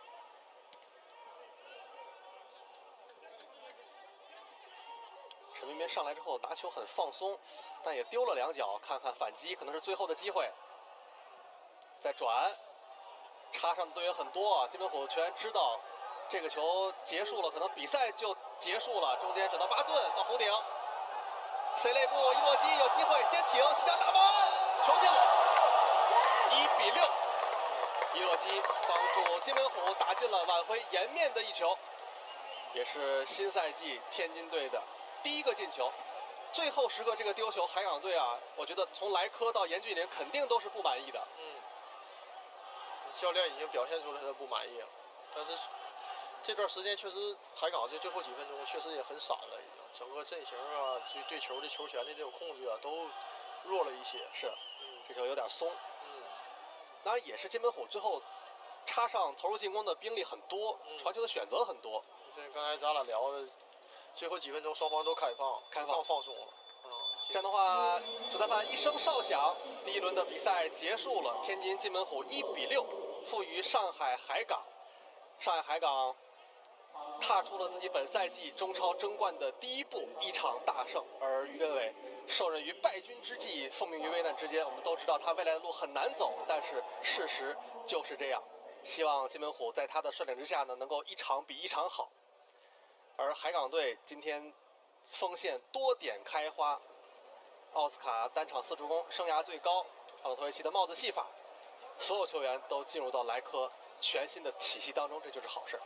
[SPEAKER 1] 陈彬彬上来之后拿球很放松，但也丢了2脚，看看反击可能是最后的机会。再转，插上的队员很多啊，金门虎全知道这个球结束了，可能比赛就结束了。中间转到巴顿到弧顶，塞内部伊洛基有机会先停，西加打门，球进了，1比6。伊洛基帮助金门虎打进了挽回颜面的一球，也是新赛季天津队的第1个进球。最后时刻这个丢球，海港队啊，我觉得从莱科到严俊凌肯定都是不满意的。
[SPEAKER 2] 教练已经表现出了他的不满意了，但是这段时间确实海港这最后几分钟确实也很散了，已经整个阵型啊，对球的球权的这种控制啊都弱了一些。
[SPEAKER 1] 是，这球有点松。当然也是金门虎最后插上投入进攻的兵力很多，传球的选择很多。
[SPEAKER 2] 刚才咱俩聊的，最后几分钟双方都开放放松了。
[SPEAKER 1] 这样的话，主裁判一声哨响，第1轮的比赛结束了。天津金门虎1比6负于上海海港。上海海港踏出了自己本赛季中超争冠的第1步，1场大胜。而于根伟受任于败军之际，奉命于危难之间。我们都知道他未来的路很难走，但是事实就是这样。希望金门虎在他的率领之下呢，能够1场比1场好。而海港队今天锋线多点开花， 奥斯卡单场4助攻，生涯最高。阿诺托维奇的帽子戏法，所有球员都进入到莱科全新的体系当中，这就是好事。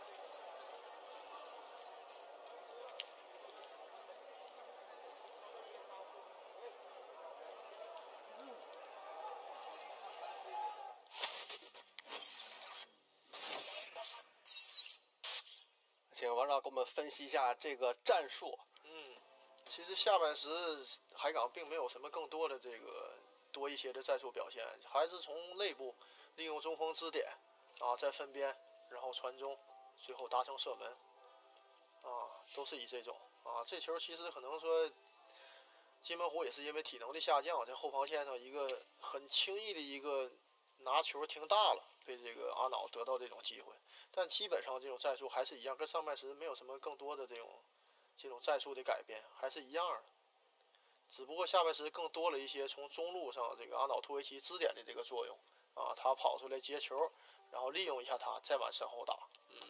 [SPEAKER 1] 请王照给我们分析一下这个战术。
[SPEAKER 2] 其实下半时海港并没有什么更多的这个多一些的战术表现，还是从内部利用中锋支点啊，再分边，然后传中，最后达成射门啊，都是以这种啊。这球其实可能说金门湖也是因为体能的下降，在后防线上一个很轻易的一个拿球停大了，被这个阿瑙得到这种机会。但基本上这种战术还是一样，跟上半时没有什么更多的这种战术的改变，还是一样的。只不过下半时更多了一些从中路上这个阿瑙托维奇支点的这个作用啊，他跑出来接球，然后利用一下他，再往身后打，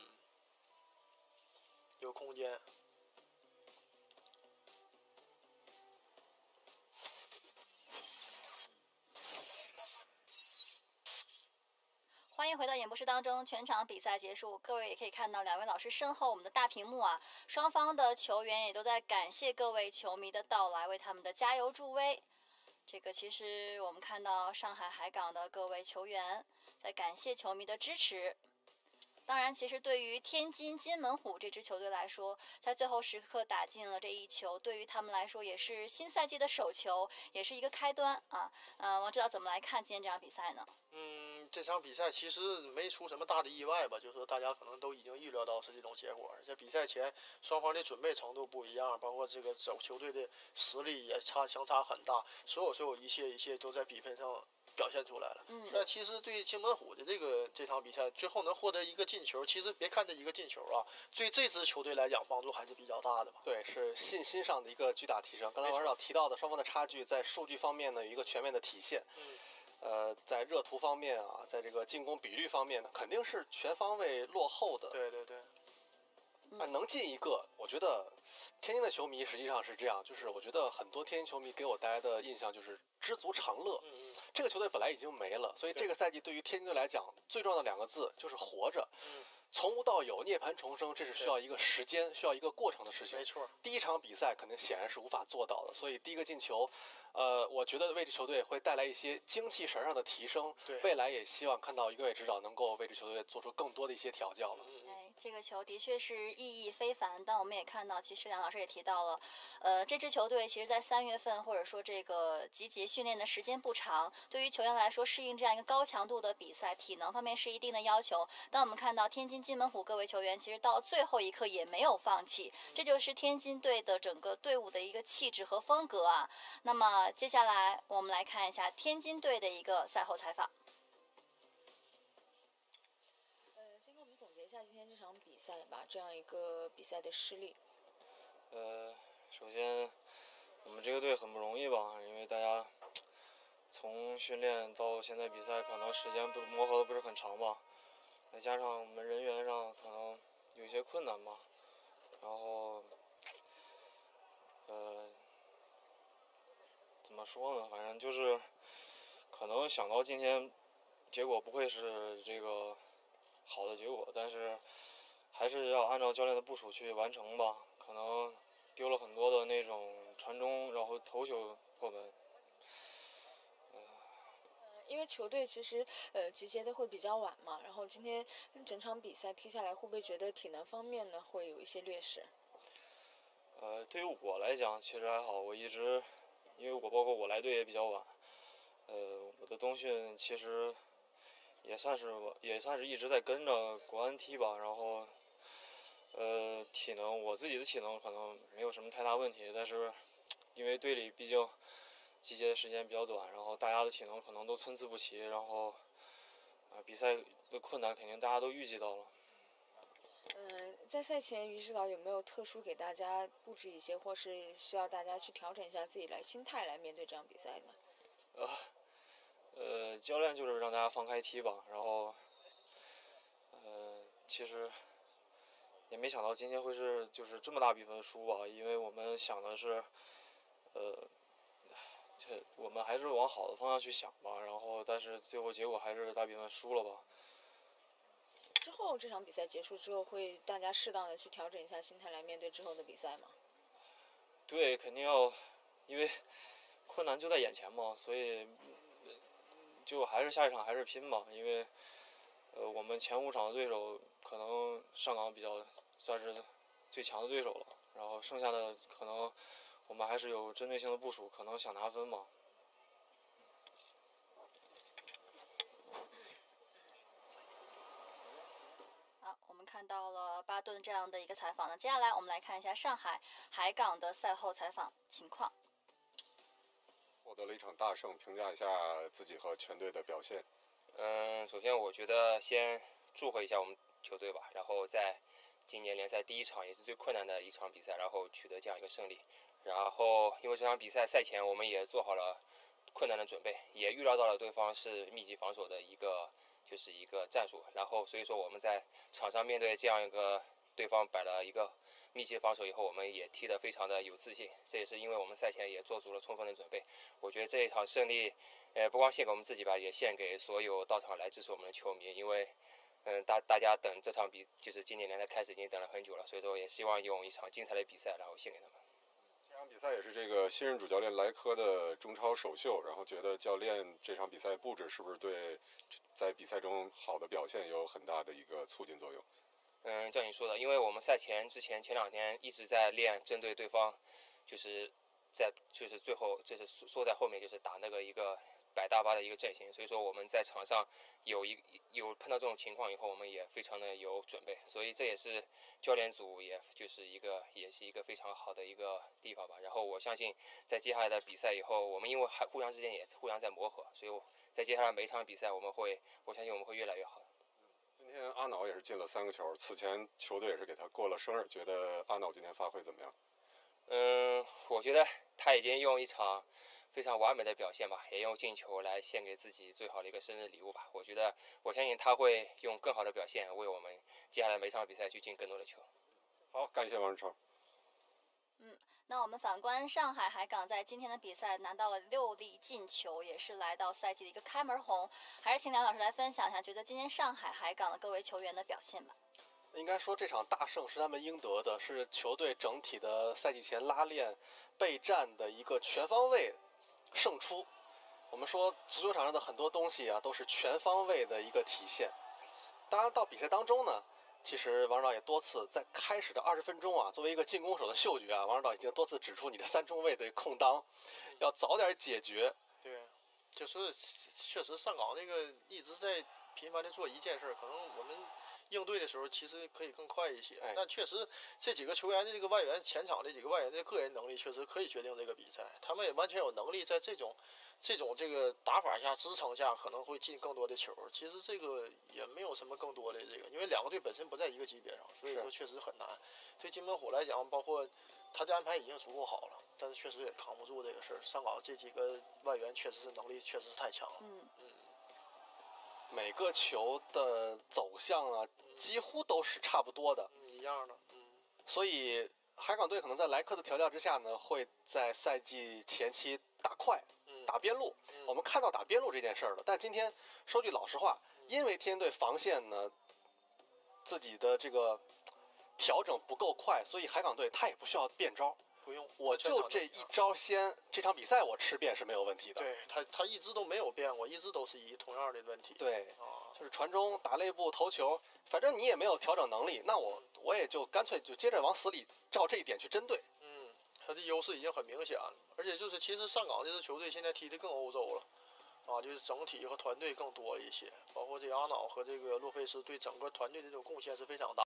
[SPEAKER 2] 有空间。
[SPEAKER 3] 欢迎回到演播室当中，全场比赛结束，各位也可以看到两位老师身后我们的大屏幕啊，双方的球员也都在感谢各位球迷的到来，为他们的加油助威。这个其实我们看到上海海港的各位球员在感谢球迷的支持。当然，其实对于天津津门虎这支球队来说，在最后时刻打进了这一球，对于他们来说也是新赛季的首球，也是一个开端啊。王指导怎么来看今天这场比赛呢？
[SPEAKER 2] 这场比赛其实没出什么大的意外吧，就是说大家可能都已经预料到是这种结果。在比赛前，双方的准备程度不一样，包括这个球队的实力也相差很大，所有一切都在比分上表现出来了。那其实对津门虎的这场比赛最后能获得一个进球，其实别看这一个进球啊，对这支球队来讲帮助还是比较大的吧。
[SPEAKER 1] 对，是信心上的一个巨大提升。刚才王指导提到的双方的差距在数据方面呢有一个全面的体现。在热图方面啊，在这个进攻比率方面呢，肯定是全方位落后的。
[SPEAKER 2] 对。
[SPEAKER 1] 能进一个，我觉得天津的球迷实际上是这样，就是我觉得很多天津球迷给我带来的印象就是知足常乐。这个球队本来已经没了，所以这个赛季对于天津队来讲，最重要的2个字就是活着。从无到有，涅槃重生，这是需要一个时间、需要一个过程的事情。
[SPEAKER 2] 没错。
[SPEAKER 1] 第一场比赛肯定显然是无法做到的，所以第一个进球，我觉得为这球队会带来一些精气神上的提升。
[SPEAKER 2] 对。
[SPEAKER 1] 未来也希望看到一位指导能够为这球队做出更多的一些调教了。
[SPEAKER 3] 这个球的确是意义非凡，但我们也看到，其实梁老师也提到了，这支球队其实在3月份或者说这个集结训练的时间不长，对于球员来说适应这样一个高强度的比赛，体能方面是一定的要求。但我们看到天津津门虎各位球员其实到最后一刻也没有放弃，这就是天津队的整个队伍的一个气质和风格啊。那么接下来我们来看一下天津队的一个赛后采访。
[SPEAKER 4] 先跟我们总结一下今天这场比赛吧，这样一个比赛的失利。
[SPEAKER 5] 首先我们这个队很不容易吧，因为大家从训练到现在比赛可能时间磨合的不是很长吧，再加上我们人员上可能有一些困难吧，然后怎么说呢，反正就是可能想到今天结果不会是这个好的结果，但是还是要按照教练的部署去完成吧。可能丢了很多的那种传中，然后头球破门。
[SPEAKER 4] 因为球队其实集结的会比较晚嘛，然后今天整场比赛踢下来，会不会觉得体能方面呢会有一些劣势？
[SPEAKER 5] 对于我来讲其实还好，我一直因为包括我来队也比较晚，我的冬训其实也算是一直在跟着国安踢吧，然后体能我自己的体能可能没有什么太大问题，但是因为队里毕竟集结的时间比较短，然后大家的体能可能都参差不齐，然后比赛的困难肯定大家都预计到了。
[SPEAKER 4] 在赛前于指导有没有特殊给大家布置一些，或是需要大家去调整一下自己来心态来面对这场比赛呢？
[SPEAKER 5] 教练就是让大家放开踢吧，然后其实也没想到今天会就是这么大比分输吧，因为我们想的是我们还是往好的方向去想吧。然后，但是最后结果还是大比分输了吧。
[SPEAKER 4] 之后这场比赛结束之后，会大家适当的去调整一下心态来面对之后的比赛吗？
[SPEAKER 5] 对，肯定要，因为困难就在眼前嘛，所以就还是下一场还是拼吧。因为我们前5场的对手可能上港比较算是最强的对手了，然后剩下的可能我们还是有针对性的部署，可能想拿分嘛。
[SPEAKER 3] 好，我们看到了巴顿这样的一个采访呢。接下来我们来看一下上海海港的赛后采访情况。
[SPEAKER 6] 获得了一场大胜，评价一下自己和全队的表现。
[SPEAKER 7] 首先我觉得先祝贺一下我们球队吧，然后在今年联赛第1场也是最困难的一场比赛，然后取得这样一个胜利。然后因为这场比赛赛前我们也做好了困难的准备，也预料到了对方是密集防守的一个战术，然后所以说我们在场上面对这样一个对方摆了一个密集防守以后，我们也踢得非常的有自信，这也是因为我们赛前也做足了充分的准备。我觉得这一场胜利，不光献给我们自己吧，也献给所有到场来支持我们的球迷，因为大家等这场就是今年联赛开始已经等了很久了，所以说也希望用一场精彩的比赛然后献给他们。
[SPEAKER 6] 这场比赛也是这个新任主教练莱科的中超首秀，然后觉得教练这场比赛布置是不是对在比赛中好的表现有很大的一个促进作用？
[SPEAKER 7] 像你说的，因为我们赛前前2天一直在练针对对方，就是最后就是缩在后面，就是打那个一个摆大巴的一个阵型，所以说我们在场上有碰到这种情况以后，我们也非常的有准备，所以这也是教练组也是一个非常好的一个地方吧。然后我相信在接下来的比赛以后，我们因为互相之间也互相在磨合，所以在接下来每一场比赛我相信我们会越来越好。
[SPEAKER 6] 今天阿瑙也是进了3个球，此前球队也是给他过了生日，觉得阿瑙今天发挥怎么样？
[SPEAKER 7] 我觉得他已经用一场非常完美的表现吧，也用进球来献给自己最好的一个生日礼物吧。我相信他会用更好的表现为我们接下来每场比赛去进更多的球。
[SPEAKER 6] 好，感谢王志超。
[SPEAKER 3] 那我们反观上海海港在今天的比赛拿到了6粒进球，也是来到赛季的一个开门红。还是请梁老师来分享一下，觉得今天上海海港的各位球员的表现吧。
[SPEAKER 1] 应该说这场大胜是他们应得的，是球队整体的赛季前拉练备战的一个全方位胜出。我们说足球场上的很多东西啊，都是全方位的一个体现。当然到比赛当中呢，其实王指导也多次在开始的20分钟啊，作为一个进攻手的嗅觉啊，王指导已经多次指出你的3中卫的空当要早点解决。
[SPEAKER 2] 对，就是确实上港那个一直在频繁的做一件事，可能我们应对的时候其实可以更快一些。但确实这几个球员的这个外援，前场这几个外援的个人能力确实可以决定这个比赛，他们也完全有能力在这种这个打法下支撑下可能会进更多的球。其实这个也没有什么更多的这个，因为2个队本身不在一个级别上，所以说确实很难。对金门虎来讲，包括他的安排已经足够好了，但是确实也扛不住这个事儿。上港这几个外援确实是能力确实是太强了。
[SPEAKER 1] 每个球的走向啊，几乎都是差不多的，
[SPEAKER 2] 一样的。
[SPEAKER 1] 所以海港队可能在莱科的调教之下呢，会在赛季前期打快，打边路。我们看到打边路这件事儿了，但今天说句老实话，因为天津队防线呢自己的这个调整不够快，所以海港队他也不需要变招。
[SPEAKER 2] 不用，
[SPEAKER 1] 我就这一招这场比赛我吃遍是没有问题的。
[SPEAKER 2] 对，他一直都没有变过，一直都是以同样的问题。
[SPEAKER 1] 对，就是传中、打肋部、头球，反正你也没有调整能力，那我也就干脆就接着往死里照这一点去针对。
[SPEAKER 2] 他的优势已经很明显了，而且就是其实上港这支球队现在踢得更欧洲了，就是整体和团队更多一些，包括这个阿瑙和这个洛佩斯对整个团队的这种贡献是非常大。